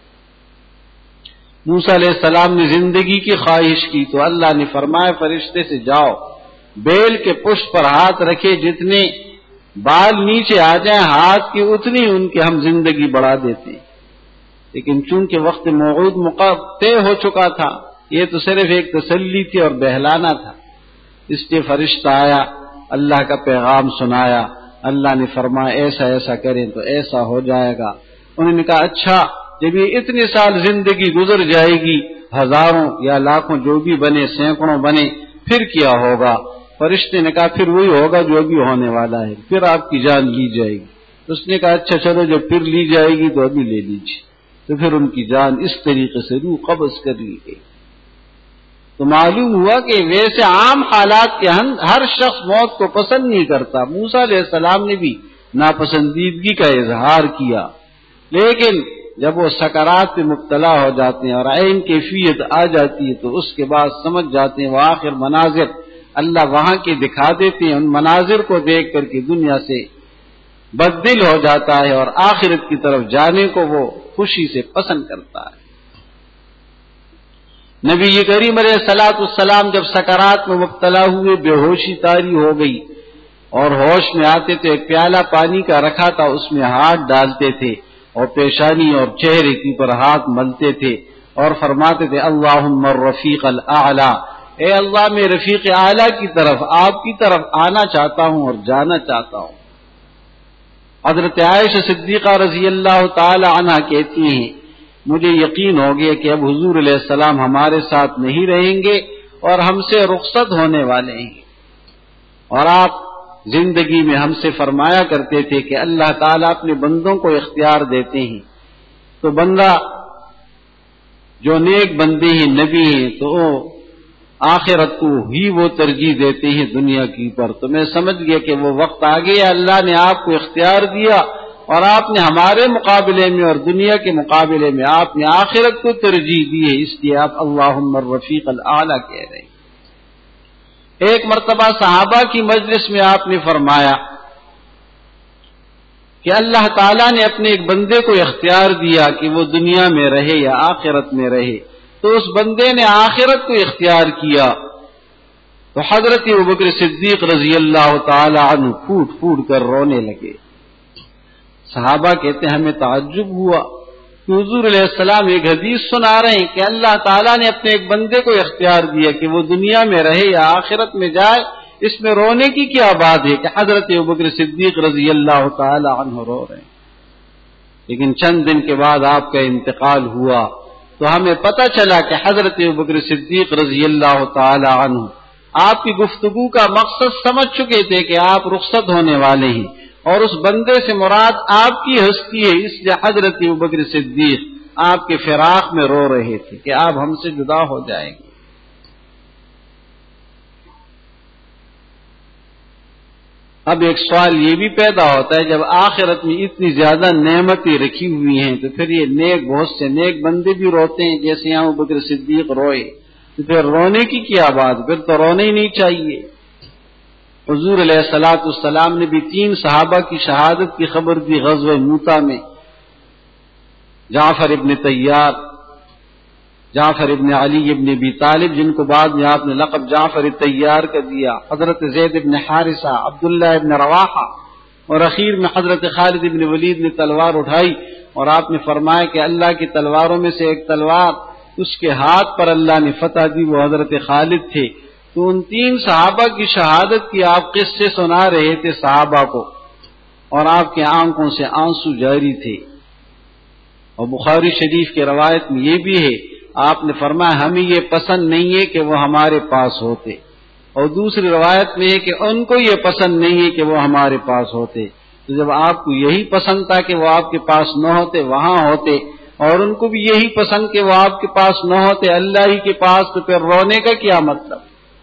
موسیٰ علیہ السلام نے زندگی کی خواہش کی تو اللہ نے فرمایا فرشتے سے جاؤ، بیل کے پشت پر ہاتھ رکھے، جتنے بال نیچے آ جائیں ہاتھ کی اتنی ان کے ہم زندگی بڑھا دیتے ہیں۔ لیکن چونکہ وقت موعود طے ہو چکا تھا، یہ تو صرف ایک تسلی تھی اور بہلانا تھا، اس لیے فرشتہ آیا، اللہ کا پیغام سنایا، اللہ نے فرمایا ایسا ایسا کریں تو ایسا ہو جائے گا۔ انہوں نے کہا اچھا جب یہ اتنے سال زندگی گزر جائے گی، ہزاروں یا لاکھوں جو بھی بنے، سینکڑوں بنے، پھر کیا ہوگا؟ فرشتے نے کہا پھر وہی ہوگا جو ابھی ہونے والا ہے، پھر آپ کی جان لی جائے گی۔ اس نے کہا اچھا چلو جب پھر لی جائے گی تو ابھی لے لیجیے۔ تو پھر ان کی جان اس طریقے سے روح قبض کر لی گئی۔ تو معلوم ہوا کہ ویسے عام حالات کے ہر شخص موت کو پسند نہیں کرتا۔ موسیٰ علیہ السلام نے بھی ناپسندیدگی کا اظہار کیا، لیکن جب وہ سکرات پہ مبتلا ہو جاتے ہیں اور عین کیفیت آ جاتی ہے تو اس کے بعد سمجھ جاتے ہیں وہ آخر مناظر اللہ وہاں کے دکھا دیتے ہیں، ان مناظر کو دیکھ کر کے دنیا سے بددل ہو جاتا ہے اور آخرت کی طرف جانے کو وہ خوشی سے پسند کرتا ہے۔ نبی کریم علیہ الصلوۃ والسلام جب سکرات میں مبتلا ہوئے، بے ہوشی طاری ہو گئی اور ہوش میں آتے تو ایک پیالہ پانی کا رکھا تھا، اس میں ہاتھ ڈالتے تھے اور پیشانی اور چہرے کے اوپر ہاتھ ملتے تھے اور فرماتے تھے اللہم الرفیق الاعلی، اے اللہ میں رفیق اعلیٰ کی طرف، آپ کی طرف آنا چاہتا ہوں اور جانا چاہتا ہوں۔ حضرت عائشہ صدیقہ رضی اللہ تعالی عنہ کہتی ہیں مجھے یقین ہو گیا کہ اب حضور علیہ السلام ہمارے ساتھ نہیں رہیں گے اور ہم سے رخصت ہونے والے ہیں، اور آپ زندگی میں ہم سے فرمایا کرتے تھے کہ اللہ تعالیٰ اپنے بندوں کو اختیار دیتے ہیں، تو بندہ جو نیک بندے ہیں، نبی ہیں، تو وہ آخرت کو ہی وہ ترجیح دیتے ہیں دنیا کی پر۔ تو میں سمجھ گیا کہ وہ وقت آ گیا، اللہ نے آپ کو اختیار دیا اور آپ نے ہمارے مقابلے میں اور دنیا کے مقابلے میں آپ نے آخرت کو ترجیح دی ہے، اس لیے آپ اللہم الرفیق الاعلی کہہ رہے ہیں۔ ایک مرتبہ صحابہ کی مجلس میں آپ نے فرمایا کہ اللہ تعالیٰ نے اپنے ایک بندے کو اختیار دیا کہ وہ دنیا میں رہے یا آخرت میں رہے، تو اس بندے نے آخرت کو اختیار کیا۔ تو حضرت ابوبکر صدیق رضی اللہ تعالی عنہ پھوٹ پھوٹ کر رونے لگے۔ صحابہ کہتے ہیں ہمیں تعجب ہوا کہ حضور علیہ السلام ایک حدیث سنا رہے ہیں کہ اللہ تعالیٰ نے اپنے ایک بندے کو اختیار دیا کہ وہ دنیا میں رہے یا آخرت میں جائے، اس میں رونے کی کیا بات ہے کہ حضرت ابوبکر صدیق رضی اللہ تعالی عنہ رو رہے ہیں۔ لیکن چند دن کے بعد آپ کا انتقال ہوا تو ہمیں پتہ چلا کہ حضرت ابوبکر صدیق رضی اللہ تعالی عنہ آپ کی گفتگو کا مقصد سمجھ چکے تھے کہ آپ رخصت ہونے والے ہیں، اور اس بندے سے مراد آپ کی ہستی ہے، اس لیے حضرت ابوبکر صدیق آپ کے فراق میں رو رہے تھے کہ آپ ہم سے جدا ہو جائیں گے۔ اب ایک سوال یہ بھی پیدا ہوتا ہے، جب آخرت میں اتنی زیادہ نعمتیں رکھی ہوئی ہیں تو پھر یہ نیک بہت سے نیک بندے بھی روتے ہیں، جیسے یہاں ابوبکر صدیق روئے، تو پھر رونے کی کیا بات؟ پھر تو رونے ہی نہیں چاہیے۔ حضور علیہ الصلوۃ والسلام نے بھی تین صحابہ کی شہادت کی خبر دی غزوہ موتا میں، جعفر ابن طیار، جعفر ابن علی ابن ابی طالب، جن کو بعد میں آپ نے لقب جعفر طیار کا دیا، حضرت زید ابن حارثہ، عبداللہ ابن رواحہ، اور اخیر میں حضرت خالد ابن ولید نے تلوار اٹھائی اور آپ نے فرمایا کہ اللہ کی تلواروں میں سے ایک تلوار اس کے ہاتھ پر اللہ نے فتح دی، وہ حضرت خالد تھے۔ تو ان تین صحابہ کی شہادت کی آپ قصے سنا رہے تھے صحابہ کو، اور آپ کے آنکھوں سے آنسو جاری تھے۔ اور بخاری شریف کے روایت میں یہ بھی ہے، آپ نے فرمایا ہمیں یہ پسند نہیں ہے کہ وہ ہمارے پاس ہوتے، اور دوسری روایت میں ہے کہ ان کو یہ پسند نہیں ہے کہ وہ ہمارے پاس ہوتے۔ تو جب آپ کو یہی پسند تھا کہ وہ آپ کے پاس نہ ہوتے، وہاں ہوتے، اور ان کو بھی یہی پسند کہ وہ آپ کے پاس نہ ہوتے، اللہ ہی کے پاس، تو پھر رونے کا کیا مطلب؟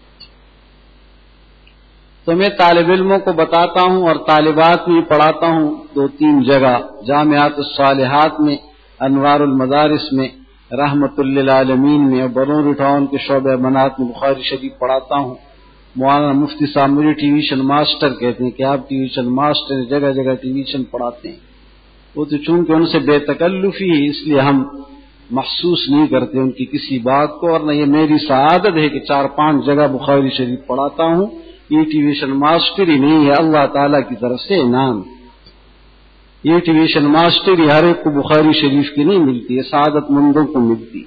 تو میں طالب علموں کو بتاتا ہوں اور طالبات میں پڑھاتا ہوں دو تین جگہ، جامعات الصالحات میں، انوار المدارس میں، رحمت للعالمین میں، اور برون ٹاؤن کے شعبہ بنات میں بخاری شریف پڑھاتا ہوں۔ مولانا مفتی صاحب مجھے ٹیویشن ماسٹر کہتے ہیں کہ آپ ٹیویشن ماسٹر، جگہ جگہ ٹیویشن پڑھاتے ہیں۔ وہ تو چونکہ ان سے بے تکلفی ہے اس لیے ہم محسوس نہیں کرتے ان کی کسی بات کو، اور نہ یہ میری سعادت ہے کہ چار پانچ جگہ بخاری شریف پڑھاتا ہوں۔ یہ ٹیویشن ماسٹری نہیں ہے، اللہ تعالیٰ کی طرف سے انعام۔ یہ ٹیویشن ماسٹری ہر ایک کو بخاری شریف کی نہیں ملتی ہے، سعادت مندوں کو ملتی۔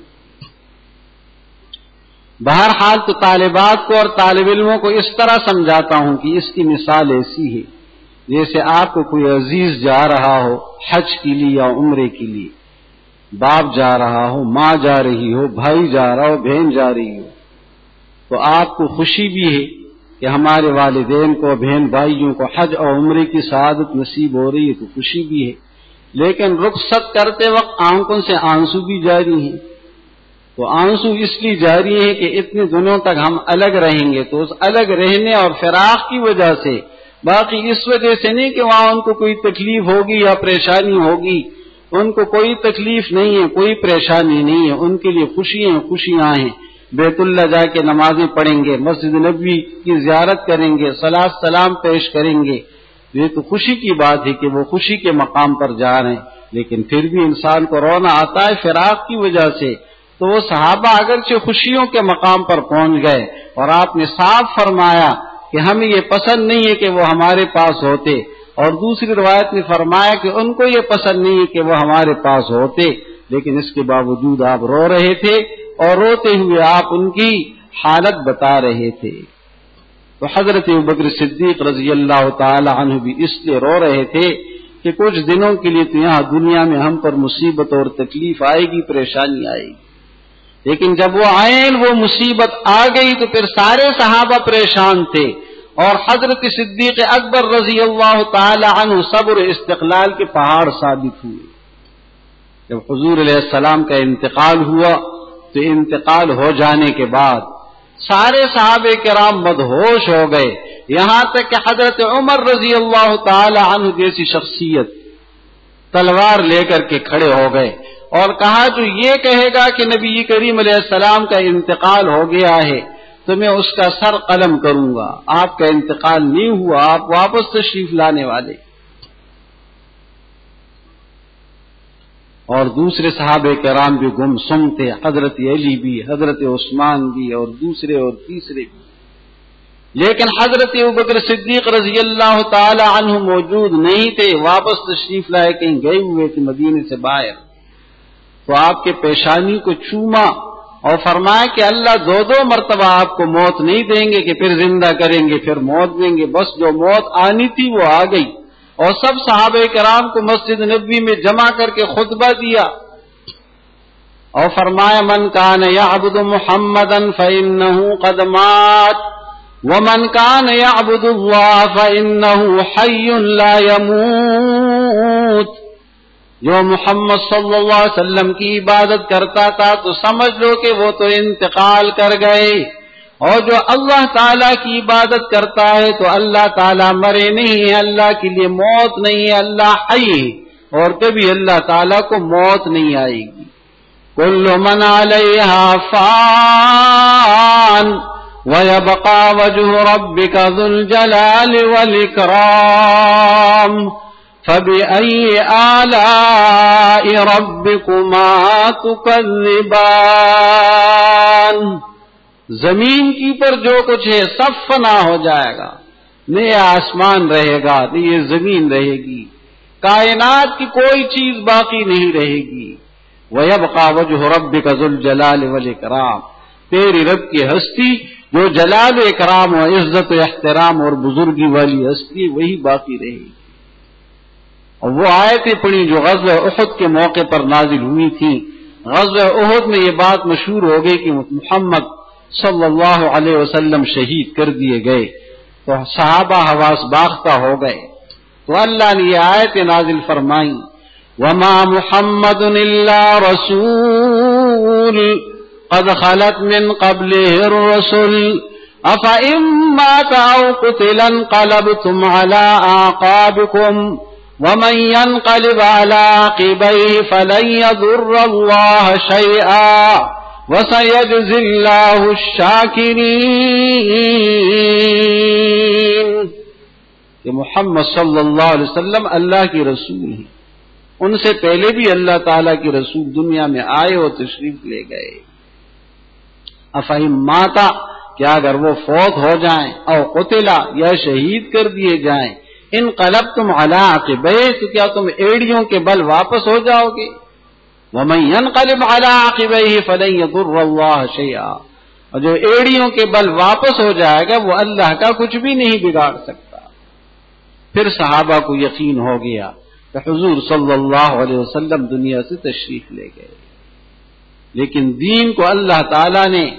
بہرحال تو طالبات کو اور طالب علموں کو اس طرح سمجھاتا ہوں کہ اس کی مثال ایسی ہے جیسے آپ کو کوئی عزیز جا رہا ہو حج کے لیے یا عمرے کے لیے، باپ جا رہا ہو، ماں جا رہی ہو، بھائی جا رہا ہو، بہن جا رہی ہو، تو آپ کو خوشی بھی ہے کہ ہمارے والدین کو، بہن بھائیوں کو حج اور عمرے کی سعادت نصیب ہو رہی ہے تو خوشی بھی ہے، لیکن رخصت کرتے وقت آنکھوں سے آنسو بھی جاری ہیں۔ تو آنسو اس لیے جاری ہے کہ اتنے دنوں تک ہم الگ رہیں گے، تو اس الگ رہنے اور فراق کی وجہ سے، باقی اس وجہ سے نہیں کہ وہاں ان کو کوئی تکلیف ہوگی یا پریشانی ہوگی، ان کو کوئی تکلیف نہیں ہے، کوئی پریشانی نہیں ہے، ان کے لیے خوشیاں خوشیاں ہیں۔ بیت اللہ جا کے نمازیں پڑھیں گے، مسجد نبوی کی زیارت کریں گے، صلاۃ سلام پیش کریں گے، یہ تو خوشی کی بات ہے کہ وہ خوشی کے مقام پر جا رہے ہیں۔ لیکن پھر بھی انسان کو رونا آتا ہے فراق کی وجہ سے۔ تو وہ صحابہ اگرچہ خوشیوں کے مقام پر پہنچ گئے، اور آپ نے صاف فرمایا کہ ہمیں یہ پسند نہیں ہے کہ وہ ہمارے پاس ہوتے، اور دوسری روایت نے فرمایا کہ ان کو یہ پسند نہیں ہے کہ وہ ہمارے پاس ہوتے، لیکن اس کے باوجود آپ رو رہے تھے، اور روتے ہوئے آپ ان کی حالت بتا رہے تھے۔ تو حضرت ابوبکر صدیق رضی اللہ تعالی عنہ بھی اس لیے رو رہے تھے کہ کچھ دنوں کے لیے تو یہاں دنیا میں ہم پر مصیبت اور تکلیف آئے گی، پریشانی آئے گی، لیکن جب وہ عین وہ مصیبت آ گئی تو پھر سارے صحابہ پریشان تھے، اور حضرت صدیق اکبر رضی اللہ تعالی عنہ صبر استقلال کے پہاڑ ثابت ہوئے۔ جب حضور علیہ السلام کا انتقال ہوا تو انتقال ہو جانے کے بعد سارے صحابہ کرام مدہوش ہو گئے، یہاں تک کہ حضرت عمر رضی اللہ تعالی عنہ جیسی شخصیت تلوار لے کر کے کھڑے ہو گئے اور کہا جو یہ کہے گا کہ نبی کریم علیہ السلام کا انتقال ہو گیا ہے تو میں اس کا سر قلم کروں گا۔ آپ کا انتقال نہیں ہوا، آپ واپس تشریف لانے والے۔ اور دوسرے صحابہ کرام بھی گم سم تھے، حضرت علی بھی، حضرت عثمان بھی، اور دوسرے اور تیسرے بھی، لیکن حضرت ابوبکر صدیق رضی اللہ تعالی عنہ موجود نہیں تھے، واپس تشریف لائے، کہیں گئے ہوئے تھے مدینے سے باہر۔ تو آپ کے پیشانی کو چوما اور فرمایا کہ اللہ دو دو مرتبہ آپ کو موت نہیں دیں گے کہ پھر زندہ کریں گے، پھر موت دیں گے، بس جو موت آنی تھی وہ آ گئی۔ اور سب صحابہ کرام کو مسجد نبوی میں جمع کر کے خطبہ دیا اور فرمایا من کان یعبد محمدا فإنه قد مات ومن کان یعبد اللہ فإنه حی لا يموت۔ جو محمد صلی اللہ علیہ وسلم کی عبادت کرتا تھا تو سمجھ لو کہ وہ تو انتقال کر گئے، اور جو اللہ تعالیٰ کی عبادت کرتا ہے تو اللہ تعالیٰ مرے نہیں ہے، اللہ کے لیے موت نہیں ہے، اللہ حی ہے، اور کبھی اللہ تعالیٰ کو موت نہیں آئے گی۔ کل من علیہا فان ویبقى وجہ ربک ذو الجلال والاکرام فبأي آلاء ربكما تكذبان۔ زمین کی پر جو کچھ ہے سب فنا ہو جائے گا، نہ یہ آسمان رہے گا نہ یہ زمین رہے گی، کائنات کی کوئی چیز باقی نہیں رہے گی۔ وَيَبْقَى وَجْهُ رَبِّكَ ذُو الْجَلَالِ وَالْإِكْرَامِ، تیری رب کی ہستی جو جلال و اکرام و عزت و احترام اور بزرگی والی ہستی وہی باقی رہے گی۔ اور وہ آیتیں پڑھی جو غزوہ احد کے موقع پر نازل ہوئی تھیں۔ غزوہ احد میں یہ بات مشہور ہو گئی کہ محمد صلی اللہ علیہ وسلم شہید کر دیے گئے، تو صحابہ حواس باختہ ہو گئے، تو اللہ نے یہ آیت نازل فرمائی وما محمد الا رسول قد خلت من قبله الرسل افإن مات او قتل انقلبتم على اعقابكم ومن ينقلب على عقبيه فلن يضر الله شيئا وَسَيَجْزِي اللَّهُ الشَّاكِرِينَ۔ کہ محمد صلی اللہ علیہ وسلم اللہ کی رسول ہیں، ان سے پہلے بھی اللہ تعالیٰ کی رسول دنیا میں آئے اور تشریف لے گئے۔ افہم ماتا، کیا اگر وہ فوت ہو جائیں، او قتلا یا شہید کر دیے جائیں، انقلبتم علی عقبیہ، تو کیا تم ایڑیوں کے بل واپس ہو جاؤ گے؟ وَمَن يَنْقَلِبْ عَلَىٰ عَقِبَيْهِ فَلَن يَضُرَّ اللَّهَ شَيْئًا، اور جو ایڑیوں کے بل واپس ہو جائے گا وہ اللہ کا کچھ بھی نہیں بگاڑ سکتا۔ پھر صحابہ کو یقین ہو گیا کہ حضور صلی اللہ علیہ وسلم دنیا سے تشریف لے گئے، لیکن دین کو اللہ تعالیٰ نے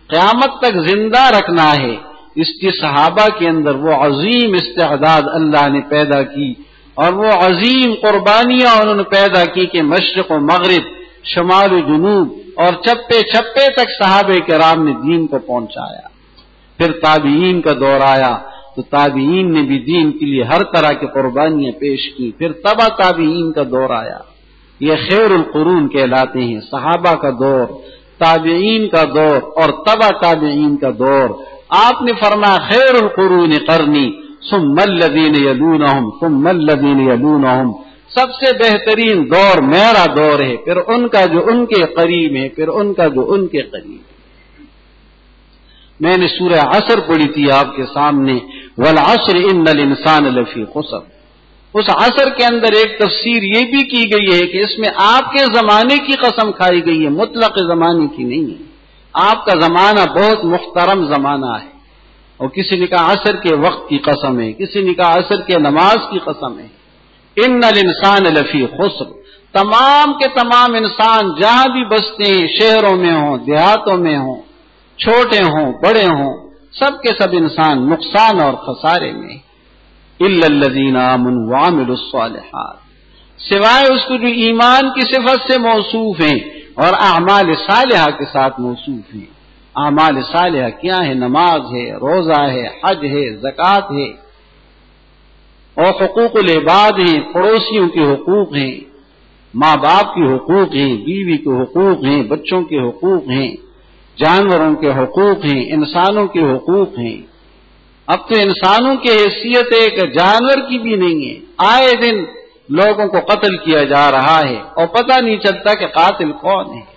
قیامت تک زندہ رکھنا ہے، اس کی صحابہ کے اندر وہ عظیم استعداد اللہ نے پیدا کی اور وہ عظیم قربانیاں انہوں نے پیدا کی کہ مشرق و مغرب، شمال و جنوب اور چپے چپے تک صحابہ کرام نے دین کو پہنچایا۔ پھر تابعین کا دور آیا تو تابعین نے بھی دین کے لیے ہر طرح کی قربانیاں پیش کی۔ پھر تبع تابعین کا دور آیا، یہ خیر القرون کہلاتے ہیں، صحابہ کا دور، تابعین کا دور اور تبع تابعین کا دور۔ آپ نے فرمایا خیر القرون قرنی ثم الذین یلونہم ثم الذین یلونہم، سب سے بہترین دور میرا دور ہے، پھر ان کا جو ان کے قریب ہے، پھر ان کا جو ان کے قریب ہے۔ میں نے سورہ عصر پڑھی تھی آپ کے سامنے، والعصر ان الانسان لفی خسر۔ اس عصر کے اندر ایک تفسیر یہ بھی کی گئی ہے کہ اس میں آپ کے زمانے کی قسم کھائی گئی ہے، مطلق زمانے کی نہیں ہے۔ آپ کا زمانہ بہت محترم زمانہ ہے، اور کسی نے کہا عصر کے وقت کی قسم ہے، کسی نے کہا عصر کے نماز کی قسم ہے۔ ان الانسان لفی خسر، تمام کے تمام انسان جہاں بھی بستے ہیں، شہروں میں ہوں، دیہاتوں میں ہوں، چھوٹے ہوں، بڑے ہوں، سب کے سب انسان نقصان اور خسارے میں، الا الذین آمنوا وعملوا الصالحات، سوائے اس کو جو ایمان کی صفت سے موصوف ہیں اور اعمال صالحہ کے ساتھ موصوف ہیں۔ اعمال صالحہ کیا ہے؟ نماز ہے، روزہ ہے، حج ہے، زکوٰۃ ہے، اور حقوق العباد ہیں، پڑوسیوں کے حقوق ہیں، ماں باپ کے حقوق ہیں، بیوی کے حقوق ہیں، بچوں کے حقوق ہیں، جانوروں کے حقوق ہیں، انسانوں کے حقوق ہیں۔ اب تو انسانوں کی حیثیت ایک جانور کی بھی نہیں ہے، آئے دن لوگوں کو قتل کیا جا رہا ہے اور پتہ نہیں چلتا کہ قاتل کون ہے۔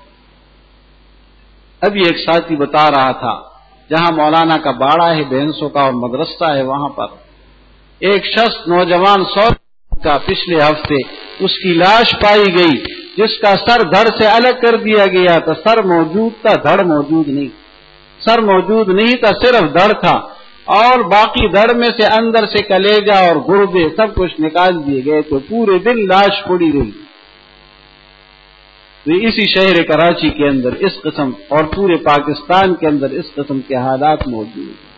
ابھی ایک ساتھی بتا رہا تھا، جہاں مولانا کا باڑہ ہے، بہنسوں کا اور مدرسہ ہے، وہاں پر ایک شخص نوجوان سو کا پچھلے ہفتے اس کی لاش پائی گئی، جس کا سر دھڑ سے الگ کر دیا گیا تھا۔ سر موجود تھا، دھڑ موجود نہیں، سر موجود نہیں تھا، صرف دھڑ تھا، اور باقی دھڑ میں سے اندر سے کلیجہ اور گردے سب کچھ نکال دیے گئے، تو پورے دن لاش پڑی رہی۔ تو اسی شہر کراچی کے اندر اس قسم اور پورے پاکستان کے اندر اس قسم کے حالات موجود ہیں۔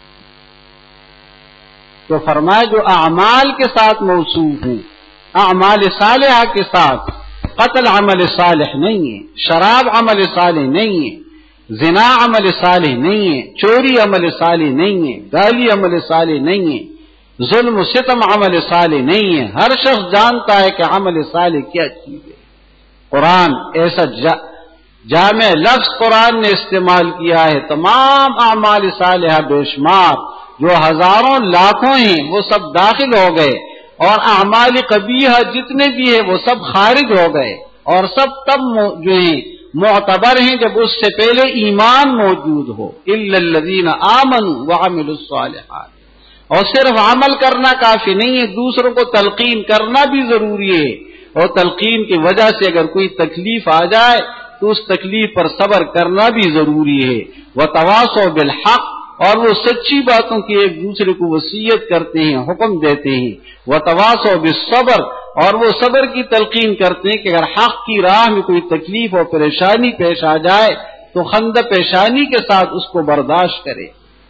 تو فرمایا جو اعمال کے ساتھ موصوف ہیں، اعمال صالحہ کے ساتھ، قتل عمل صالح نہیں ہے، شراب عمل صالح نہیں ہے، زنا عمل صالح نہیں ہے، چوری عمل صالح نہیں ہے، گالی عمل صالح نہیں ہے، ظلم و ستم عمل صالح نہیں ہے۔ ہر شخص جانتا ہے کہ عمل صالح کیا چیز ہے۔ قرآن ایسا جا جامع لفظ قرآن نے استعمال کیا ہے، تمام اعمال صالحہ بے شمار جو ہزاروں لاکھوں ہیں وہ سب داخل ہو گئے، اور اعمال قبیحہ جتنے بھی ہیں وہ سب خارج ہو گئے، اور سب تب جو ہیں معتبر ہیں جب اس سے پہلے ایمان موجود ہو۔ الا الذین آمنوا وعملوا الصالحات، اور صرف عمل کرنا کافی نہیں ہے، دوسروں کو تلقین کرنا بھی ضروری ہے، اور تلقین کی وجہ سے اگر کوئی تکلیف آ جائے تو اس تکلیف پر صبر کرنا بھی ضروری ہے۔ وتواصوا بالحق، اور وہ سچی باتوں کی ایک دوسرے کو وصیت کرتے ہیں، حکم دیتے ہیں۔ وتواصوا بالصبر، اور وہ صبر کی تلقین کرتے ہیں کہ اگر حق کی راہ میں کوئی تکلیف اور پریشانی پیش آ جائے تو خندہ پیشانی کے ساتھ اس کو برداشت کرے۔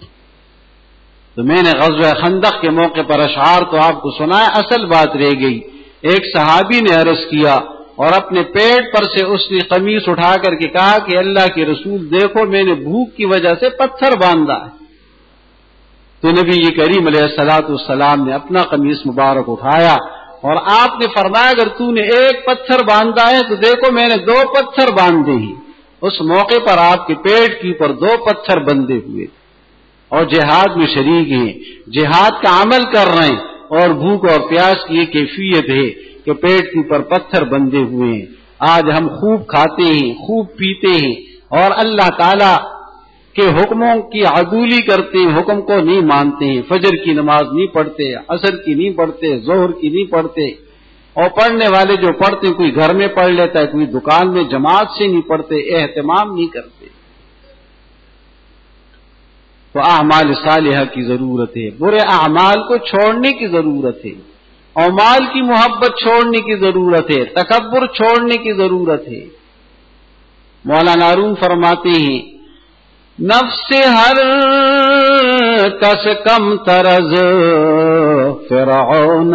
تو میں نے غزوہ خندق کے موقع پر اشعار تو آپ کو سنایا، اصل بات رہ گئی۔ ایک صحابی نے عرض کیا اور اپنے پیٹ پر سے اس نے قمیص اٹھا کر کے کہا کہ اللہ کے رسول دیکھو میں نے بھوک کی وجہ سے پتھر باندھا ہے۔ تو نبی کریم علیہ الصلوۃ والسلام نے اپنا قمیص مبارک اٹھایا اور آپ نے فرمایا اگر تو نے ایک پتھر باندھا ہے تو دیکھو میں نے دو پتھر باندھے ہیں۔ اس موقع پر آپ کے پیٹ کے اوپر دو پتھر بندھے ہوئے اور جہاد میں شریک ہیں، جہاد کا عمل کر رہے ہیں، اور بھوک اور پیاس کی یہ کیفیت ہے کہ پیٹ کے اوپر پتھر بندھے ہوئے ہیں۔ آج ہم خوب کھاتے ہیں، خوب پیتے ہیں، اور اللہ تعالی کے حکموں کی عدولی کرتے ہیں، حکم کو نہیں مانتے ہیں، فجر کی نماز نہیں پڑھتے، عصر کی نہیں پڑھتے، ظہر کی نہیں پڑھتے، اور پڑھنے والے جو پڑھتے ہیں کوئی گھر میں پڑھ لیتا ہے، کوئی دکان میں جماعت سے نہیں پڑھتے، اہتمام نہیں کرتے۔ تو اعمال صالحہ کی ضرورت ہے، برے اعمال کو چھوڑنے کی ضرورت ہے، اور مال کی محبت چھوڑنے کی ضرورت ہے، تکبر چھوڑنے کی ضرورت ہے۔ مولانا روم فرماتے ہیں نفس ہر کس کم ترز فرعون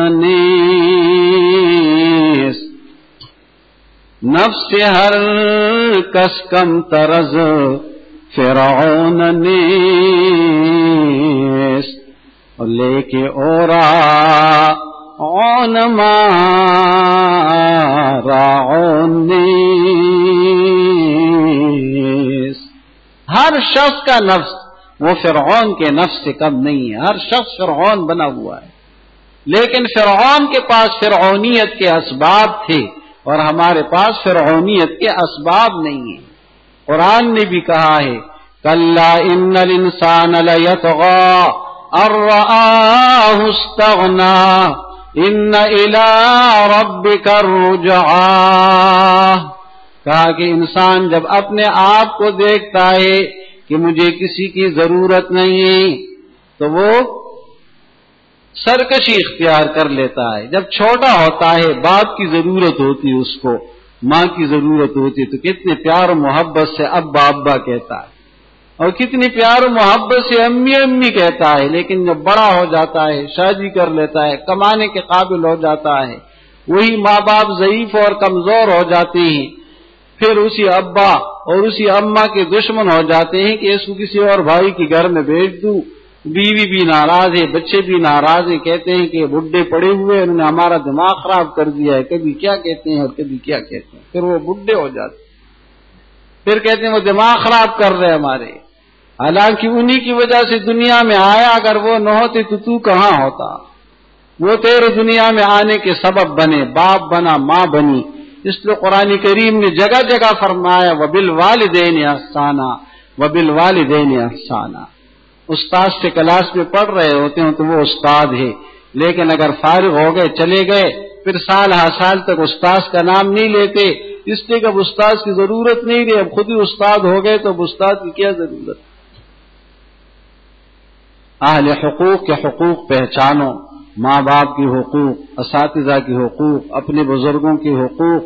نیست، نفس ہر کس کم ترز فرعون نیست، لے کے اورا اون مارعون نیست۔ ہر شخص کا نفس وہ فرعون کے نفس سے کم نہیں ہے، ہر شخص فرعون بنا ہوا ہے، لیکن فرعون کے پاس فرعونیت کے اسباب تھے اور ہمارے پاس فرعونیت کے اسباب نہیں ہیں۔ قرآن نے بھی کہا ہے کلا ان الانسان لیطغی ان رآہ استغنی ان الی ربک الرجعی، کہا کہ انسان جب اپنے آپ کو دیکھتا ہے کہ مجھے کسی کی ضرورت نہیں ہے تو وہ سرکشی اختیار کر لیتا ہے۔ جب چھوٹا ہوتا ہے باپ کی ضرورت ہوتی ہے، اس کو ماں کی ضرورت ہوتی ہے، تو کتنے پیار و محبت سے ابا ابا کہتا ہے اور کتنی پیار و محبت سے امی امی کہتا ہے، لیکن جب بڑا ہو جاتا ہے، شادی کر لیتا ہے، کمانے کے قابل ہو جاتا ہے، وہی ماں باپ ضعیف اور کمزور ہو جاتے ہیں، پھر اسی ابا اور اسی اماں کے دشمن ہو جاتے ہیں کہ اس کو کسی اور بھائی کے گھر میں بھیج دوں، بیوی بھی ناراض ہے، بچے بھی ناراض ہیں، کہتے ہیں کہ بڈھے پڑے ہوئے انہوں نے ہمارا دماغ خراب کر دیا ہے، کبھی کیا کہتے ہیں اور کبھی کیا کہتے ہیں، پھر وہ بڈھے ہو جاتے ہیں، پھر کہتے ہیں وہ دماغ خراب کر رہے ہمارے، حالانکہ انہی کی وجہ سے دنیا میں آیا، اگر وہ نہ ہوتے تو تو کہاں ہوتا، وہ تیرے دنیا میں آنے کے سبب بنے، باپ بنا، ماں بنی۔ اس لیے قرآن کریم نے جگہ جگہ فرمایا وبالوالدین احسانا وبالوالدین احسانا۔ استاد سے کلاس میں پڑھ رہے ہوتے ہیں تو وہ استاد ہے، لیکن اگر فارغ ہو گئے چلے گئے پھر سال ہر سال تک استاد کا نام نہیں لیتے، اس لیے کہ اب استاد کی ضرورت نہیں رہی، اب خود ہی استاد ہو گئے تو اب استاد کی کیا ضرورت۔ اہل حقوق کے حقوق پہچانو، ماں باپ کی حقوق، اساتذہ کی حقوق، اپنے بزرگوں کے حقوق،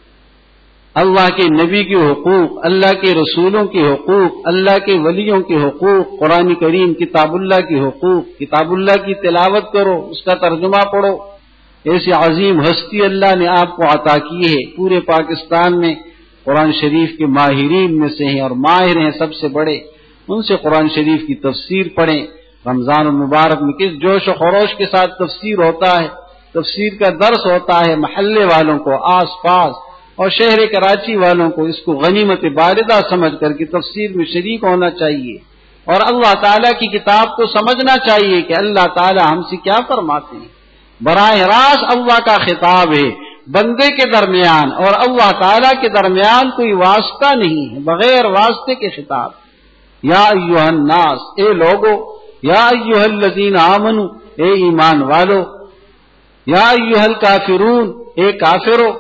اللہ کے نبی کے حقوق، اللہ کے رسولوں کے حقوق، اللہ کے ولیوں کے حقوق، قرآن کریم کتاب اللہ کے حقوق، کتاب اللہ کی تلاوت کرو، اس کا ترجمہ پڑھو۔ ایسی عظیم ہستی اللہ نے آپ کو عطا کی ہے، پورے پاکستان میں قرآن شریف کے ماہرین میں سے ہیں اور ماہر ہیں سب سے بڑے، ان سے قرآن شریف کی تفسیر پڑھیں۔ رمضان المبارک میں کس جوش و خروش کے ساتھ تفسیر ہوتا ہے، تفسیر کا درس ہوتا ہے، محلے والوں کو، آس پاس اور شہر کراچی والوں کو اس کو غنیمت باردہ سمجھ کر کے تفسیر میں شریک ہونا چاہیے اور اللہ تعالیٰ کی کتاب کو سمجھنا چاہیے کہ اللہ تعالیٰ ہم سے کیا فرماتے ہیں۔ براہ راست اللہ کا خطاب ہے بندے کے درمیان اور اللہ تعالیٰ کے درمیان کوئی واسطہ نہیں ہے، بغیر واسطے کے خطاب۔ یا ایھا الناس، اے لوگو، یا ایھا الذین آمنو، اے ایمان والو، یا ایھا الکافرون، اے کافرو۔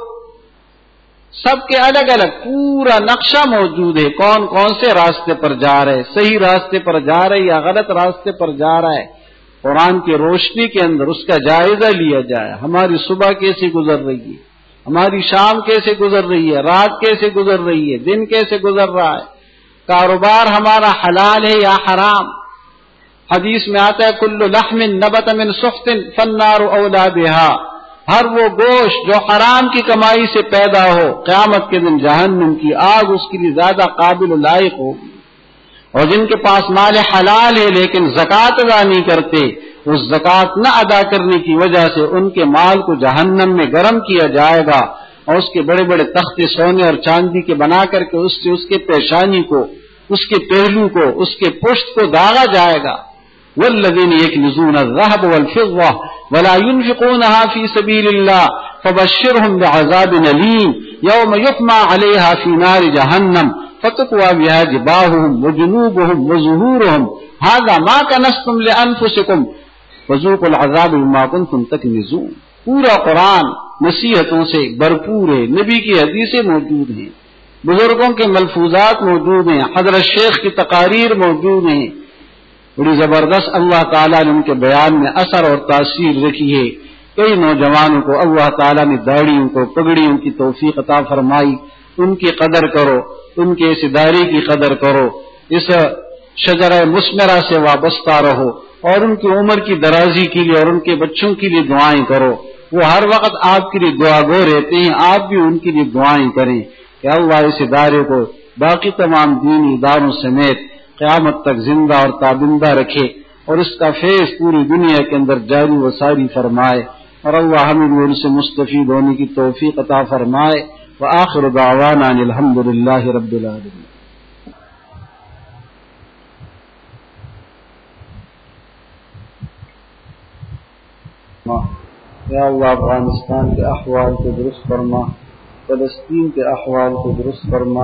سب کے الگ الگ پورا نقشہ موجود ہے، کون کون سے راستے پر جا رہے، صحیح راستے پر جا رہے یا غلط راستے پر جا رہا ہے، قرآن کی روشنی کے اندر اس کا جائزہ لیا جائے۔ ہماری صبح کیسے گزر رہی ہے، ہماری شام کیسے گزر رہی ہے، رات کیسے گزر رہی ہے، دن کیسے گزر رہا ہے، کاروبار ہمارا حلال ہے یا حرام۔ حدیث میں آتا ہے کل لحم نبت من سخط فالنار اولی بہا، ہر وہ گوشت جو حرام کی کمائی سے پیدا ہو قیامت کے دن جہنم کی آگ اس کے لیے زیادہ قابل و لائق ہوگی۔ اور جن کے پاس مال حلال ہے لیکن زکوٰۃ ادا نہیں کرتے، اس زکوٰۃ نہ ادا کرنے کی وجہ سے ان کے مال کو جہنم میں گرم کیا جائے گا اور اس کے بڑے بڑے تختے سونے اور چاندی کے بنا کر کے اس سے اس کے پیشانی کو، اس کے پہلو کو، اس کے پشت کو داغا جائے گا۔ والذین یکنزون الذهب والفضة ولا ينفقونها في سبيل الله فبشرهم بعذاب أليم يوم يحمى عليها في نار جهنم فتكوى بها جباههم وجنوبهم وظهورهم هذا ما كنزتم لأنفسكم فذوقوا العذاب بما كنتم تكنزون۔ پورا قرآن نصیحتوں سے بھرپور ہے، نبی کی حدیثیں موجود ہیں، بزرگوں کے ملفوظات موجود ہیں، حضرت شیخ کی تقاریر موجود ہیں، بڑی زبردست اللہ تعالیٰ نے ان کے بیان میں اثر اور تاثیر رکھی ہے۔ کئی نوجوانوں کو اللہ تعالیٰ نے داڑھیوں کو، پگڑیوں کی توفیق عطا فرمائی، ان کی قدر کرو، ان کے اس ادارے کی قدر کرو، اس شجرہ مثمرہ سے وابستہ رہو اور ان کی عمر کی درازی کے لیے اور ان کے بچوں کے لیے دعائیں کرو. وہ ہر وقت آپ کے لیے دعا گو رہتے ہیں، آپ بھی ان کے لیے دعائیں کریں کہ اللہ اس ادارے کو باقی تمام دینی اداروں سمیت قیامت تک زندہ اور تابندہ رکھے اور اس کا فیض پوری دنیا کے اندر جاری و ساری فرمائے، اور اللہ ہمیں بھی ان سے مستفید ہونے کی توفیق عطا فرمائے. وآخر دعوانا ان الحمد للہ رب العالمین. یا اللہ افغانستان کے احوال کو درست فرما، فلسطین کے احوال کو درست فرما،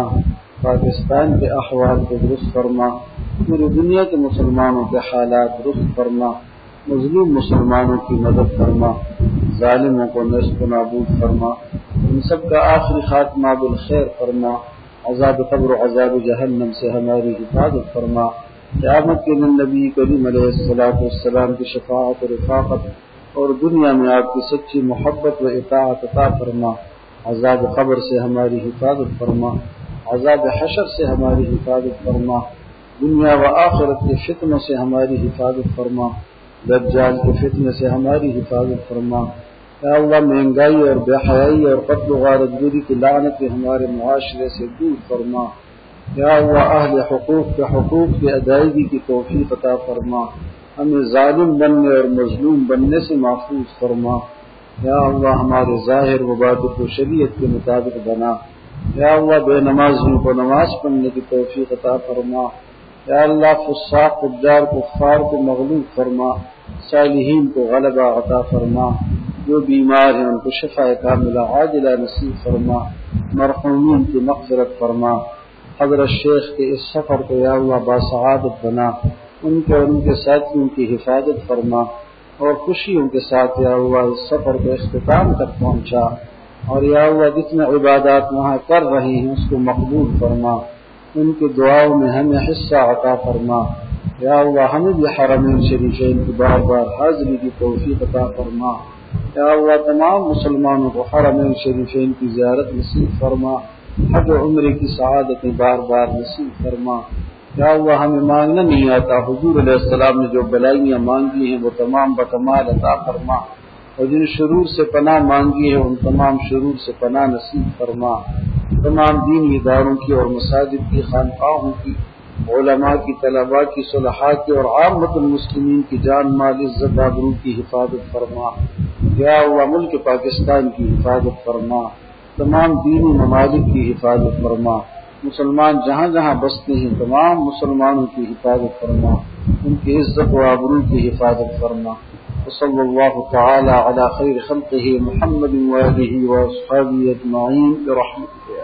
پاکستان کے احوال کو درست فرما، پوری دنیا کے مسلمانوں کے حالات درست فرما، مظلوم مسلمانوں کی مدد فرما، ظالموں کو نصب و نابود فرما، ان سب کا آخری خاتمہ بالخیر فرما، عذاب قبر و عذاب جہنم سے ہماری حفاظت فرما، قیامت کے دن نبی کریم علیہ الصلوۃ والسلام کی شفاعت و رفاقت اور دنیا میں آپ کی سچی محبت و اطاعت عطا فرما، عذاب قبر سے ہماری حفاظت فرما، عذاب حشر سے ہماری حفاظت فرما، دنیا و آخرت کے فتنوں سے ہماری حفاظت فرما، دجال کے فتنے سے ہماری حفاظت فرما. یا اللہ مہنگائی اور بے حیائی اور قتل و غارت گری کی لعنت ہمارے معاشرے سے دور فرما. یا اللہ اہل حقوق کے حقوق کی ادائیگی کی توفیق عطا فرما، ہمیں ظالم بننے اور مظلوم بننے سے محفوظ فرما. یا اللہ ہمارے ظاہر و باطن کو شریعت کے مطابق بنا. یا اللہ بے نمازیوں کو نماز پڑھنے کی توفیق عطا فرما. یا اللہ فساق فجار کفار کو مغلوب فرما، صالحین کو غلبہ عطا فرما، جو بیمار ہیں ان کو شفا کاملہ عاجلہ نصیب فرما، مرحومین کی مغفرت فرما. حضرت شیخ کے اس سفر کو یا اللہ باسعادت بنا، ان کے اور ان کے ساتھیوں کی حفاظت فرما، اور خوشیوں کے ساتھ یا اللہ اس سفر کو اختتام تک پہنچا، اور یا اللہ جتنے عبادات وہاں کر رہے ہیں اس کو مقبول فرما، ان کی دعاؤں میں ہمیں حصہ عطا فرما. یا اللہ ہمیں بھی حرمین شریفین کی بار بار حاضری کی توفیق عطا فرما. یا اللہ تمام مسلمانوں کو حرمین شریفین کی زیارت نصیب فرما، حج و عمرے کی سعادتیں بار بار نصیب فرما. یا اللہ ہمیں مانگنا نہیں آتا، حضور علیہ السلام نے جو بلائیاں مانگی ہیں وہ تمام بکمال عطا فرما، اور جن شرور سے پناہ مانگی ہے ان تمام شرور سے پناہ نصیب فرما. تمام دینی اداروں کی اور مساجد کی، خانقاہوں کی، علماء کی، طلباء کی، صلحاء کی اور عامت المسلمین کی جان مال عزت آبرو کی حفاظت فرما. یا اللہ ملک پاکستان کی حفاظت فرما، تمام دینی ممالک کی حفاظت فرما، مسلمان جہاں جہاں بستے ہیں تمام مسلمانوں کی حفاظت فرما، ان کی عزت و آبرو کی حفاظت فرما. وصلی اللہ تعالی علی خیر خلقہ محمد وآلہ واصحابہ اجمعین برحمتہ.